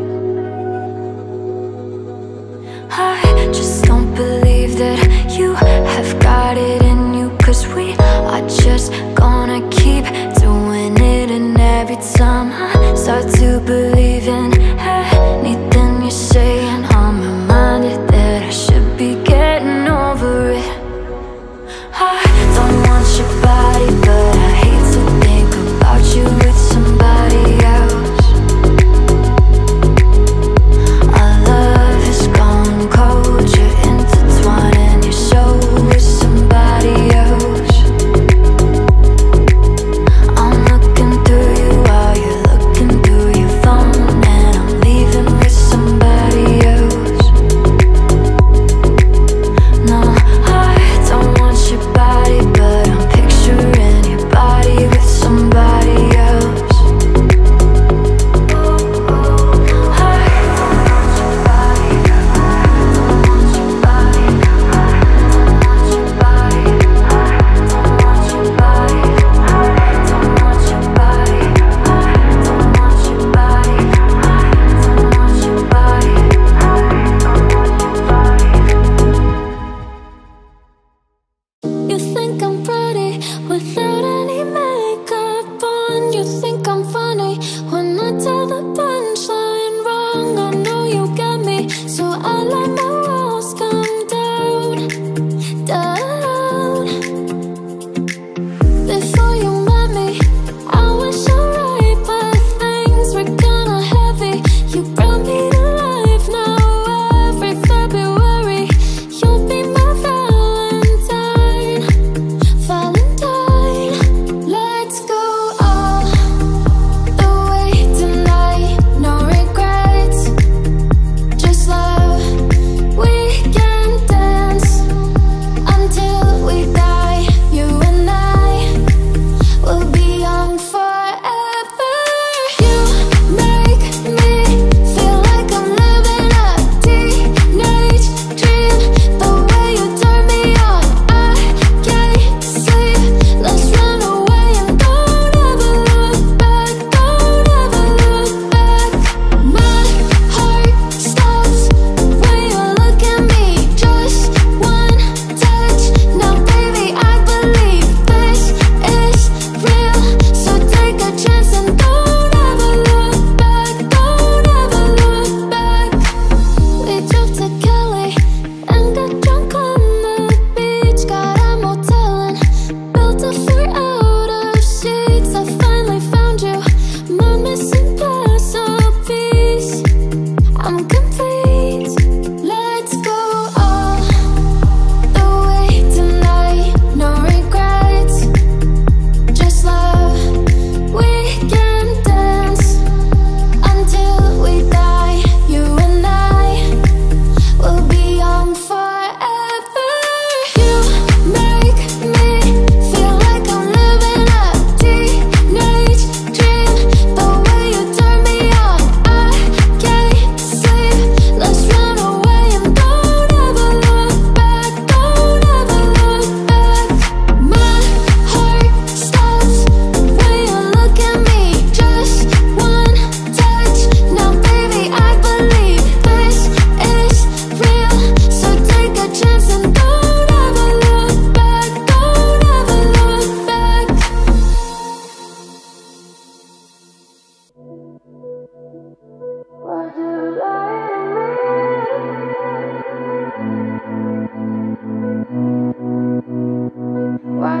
I just don't believe that you have got it in you, 'cause we are just gonna keep doing it. And every time I start to believe in anything you're saying, I'm reminded that I should be getting over it. I don't want your body, but I hate to think about you with somebody else. Our love has gone cold, you're intertwining your soul with somebody else. I'm looking through you while you're looking through your phone, and I'm leaving with somebody else. No, I don't want your body,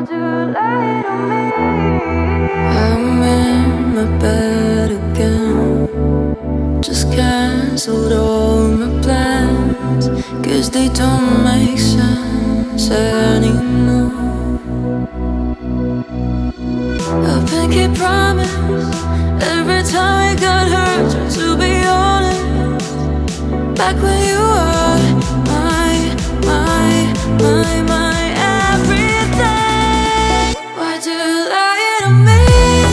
I'm in my bed again. Just cancelled all my plans, 'cause they don't make sense anymore. A pinky promise every time I got hurt. To be honest, back when you were my, my, my, my everything. Why do you lie to me?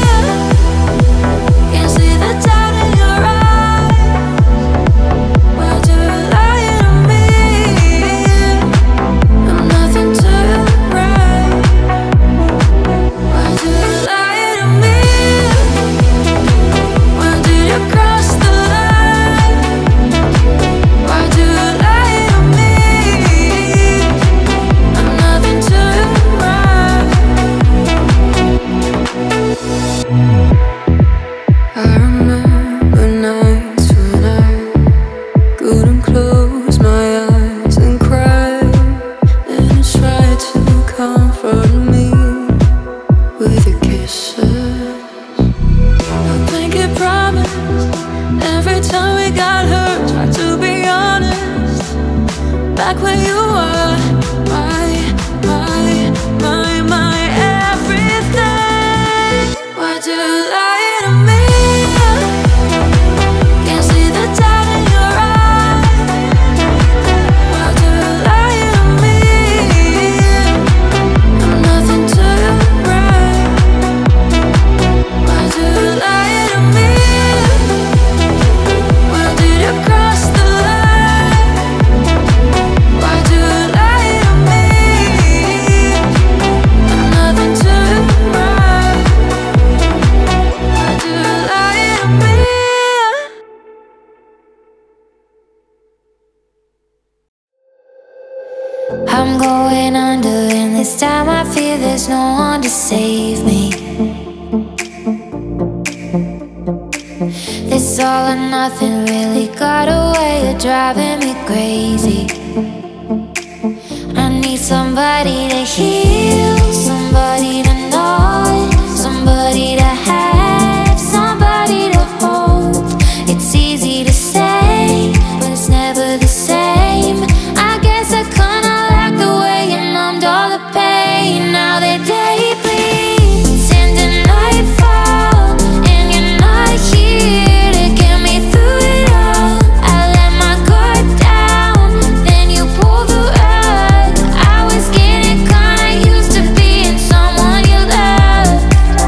Can't see the doubt in your eyes. Why do you lie to me? I'm nothing to you, right? Why do you lie to me? Why did you cross the line? Why do you lie to me? I'm nothing to you, right? I remember nights when I couldn't close my eyes and cry, and you tried to comfort me with your kisses. I think it promised every time we got hurt. Try to be honest, back when you were my, my, my, my everything. Why do you lie to me? Can't see the doubt in your eyes. Why do you lie to me? I'm nothing to you, right? Why do you lie to me? Why did you cross the line? Why do you lie to me? I'm nothing to you, right? Why do you lie to me? I'm going under, and this time I feel there's no one to save me. This all or nothing really got a way of driving me crazy. I need somebody to heal, somebody to know, somebody to have, somebody to hold. It's easy to say, but it's never the same. I guess I kinda like the way you numbed all the pain. Now the day bleeds into nightfall, and you're not here to get me through it all. I let my guard down, then you pull the rug. I was getting kinda used to being someone you loved.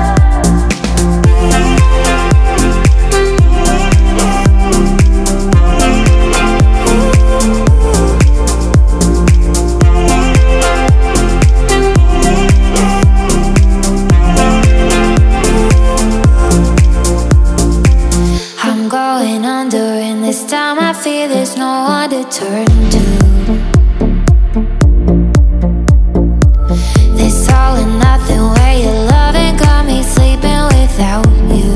I'm going under, and this time I feel there's no one to turn to. This all or nothing way of loving got me sleeping without you.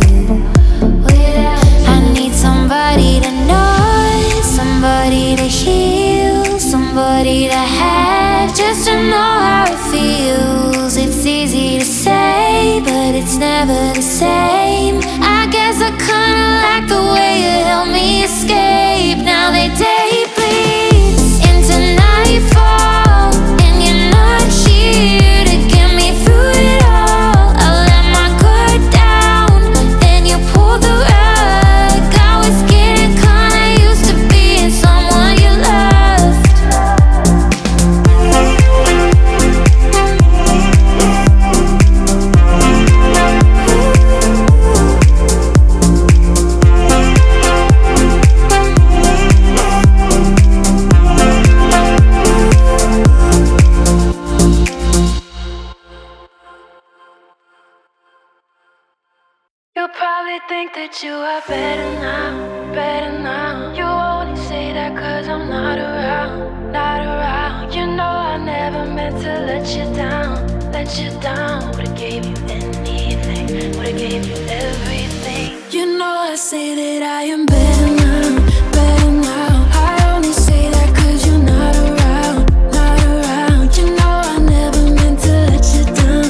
I need somebody to know, somebody to heal, somebody to have, just to know how it feels. It's easy to say, but it's never the same. I guess I kinda like the way you help me escape. Now the day bleeds into nightfall, and you're not here to get me through it all. I let my guard down, then you pull the rug. I was getting kinda used to being someone you loved. You probably think that you are better now, better now. You only say that 'cause I'm not around, not around. You know I never meant to let you down, let you down. Would've gave you anything, would've gave you everything. You know I say that I am better now, better now. I only say that 'cause you're not around, not around. You know I never meant to let you down.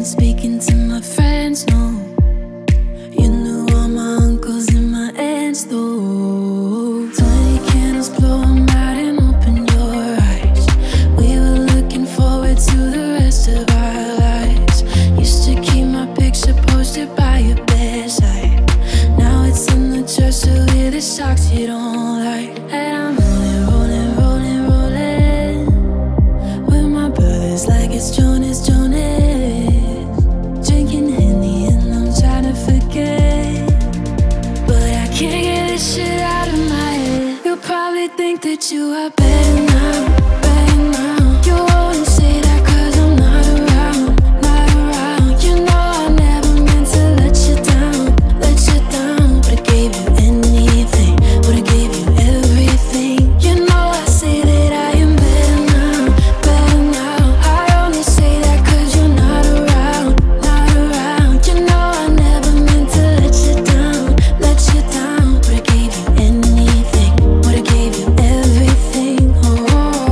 been speaking to my friends, no. You knew all my uncles and my aunts, though. Twenty candles, blow 'em out and open your eyes. We were looking forward to the rest of our lives. Used to keep my picture posted by your bedside. Now it's in the dresser with the socks you don't like. And I'm rolling, rolling, rolling, rolling with my brothers like it's Jonas, Jonas. Drinking Henny and I'm trying to forget, but I can't get this shit out of my head. You'll probably think that you are better now, better now. You only say that cause I'm not around, not around. You know I never meant to let you down, let you down. But I gave you anything, but I gave you everything. You know I say that I am better now, better now. I only say that cause you're not around, not around. You know I never meant to let you down, let you down. But I gave you anything, but I gave you everything. Oh.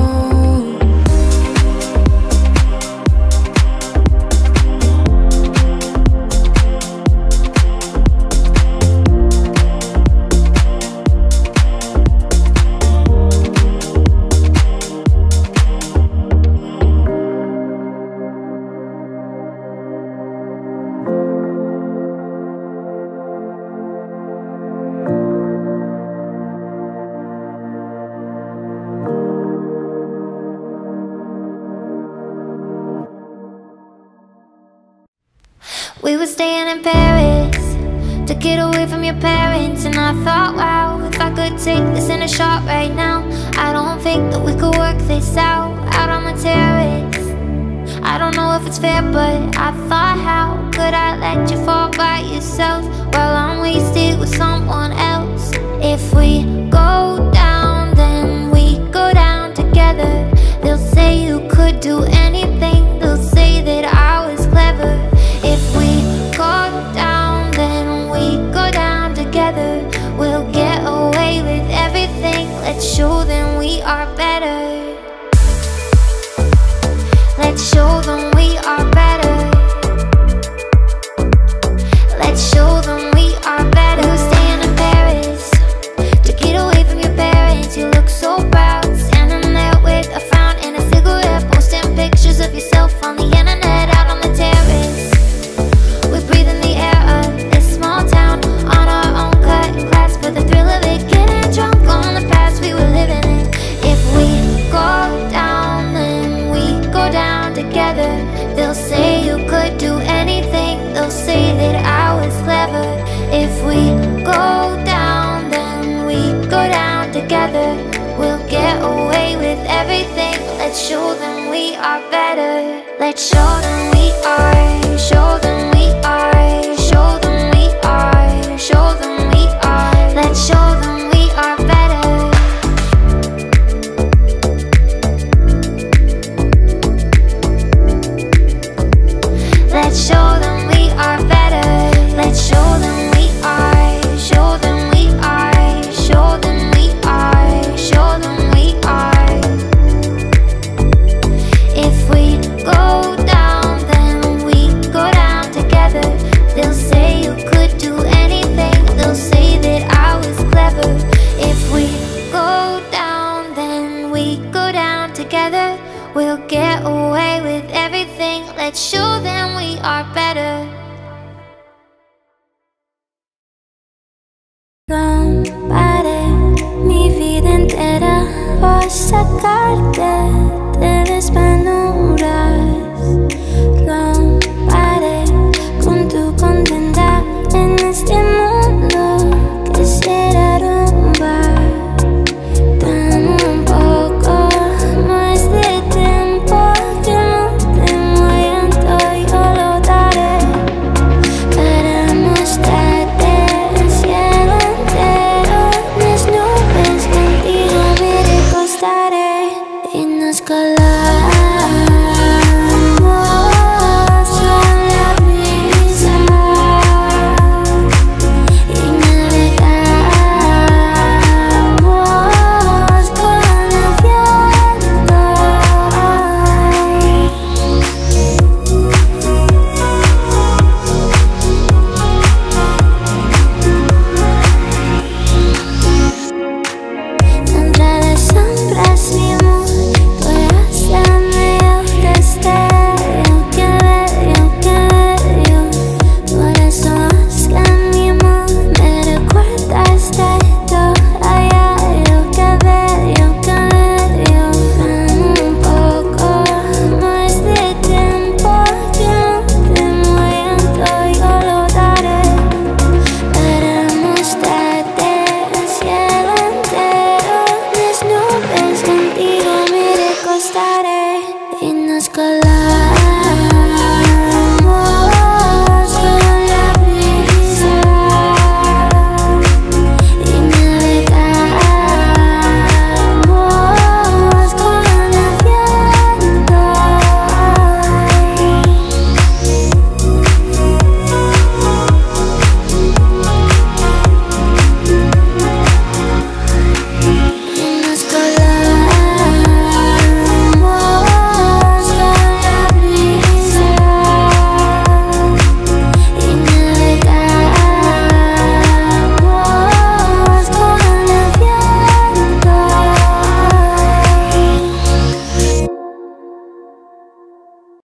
We were staying in Paris to get away from your parents, and I thought, wow, if I could take this in a shot right now, I don't think that we could work this out, out on the terrace. I don't know if it's fair, but I thought, how could I let you fall by yourself while I'm wasted with someone else? If we go down, then we go down together. They'll say you could do anything, they'll say that I was clever. If we go down, then we go down together. We'll get away with everything. Let's show them we are better. Let's show them we are better. Let's show them we are better. We're staying in Paris to get away from your parents. You look so proud, standing there with a frown and a cigarette, posting pictures of yourself on the internet, out on the terrace. We breathe in the air of this small town on our own cut class for the thrill of it, getting drunk on the past we were living in. If we go down, then we go down together. They'll say you could do anything, they'll say that I was clever. If we go down, then we go down together. We'll get away with everything. Let's show them we are better. Let's show them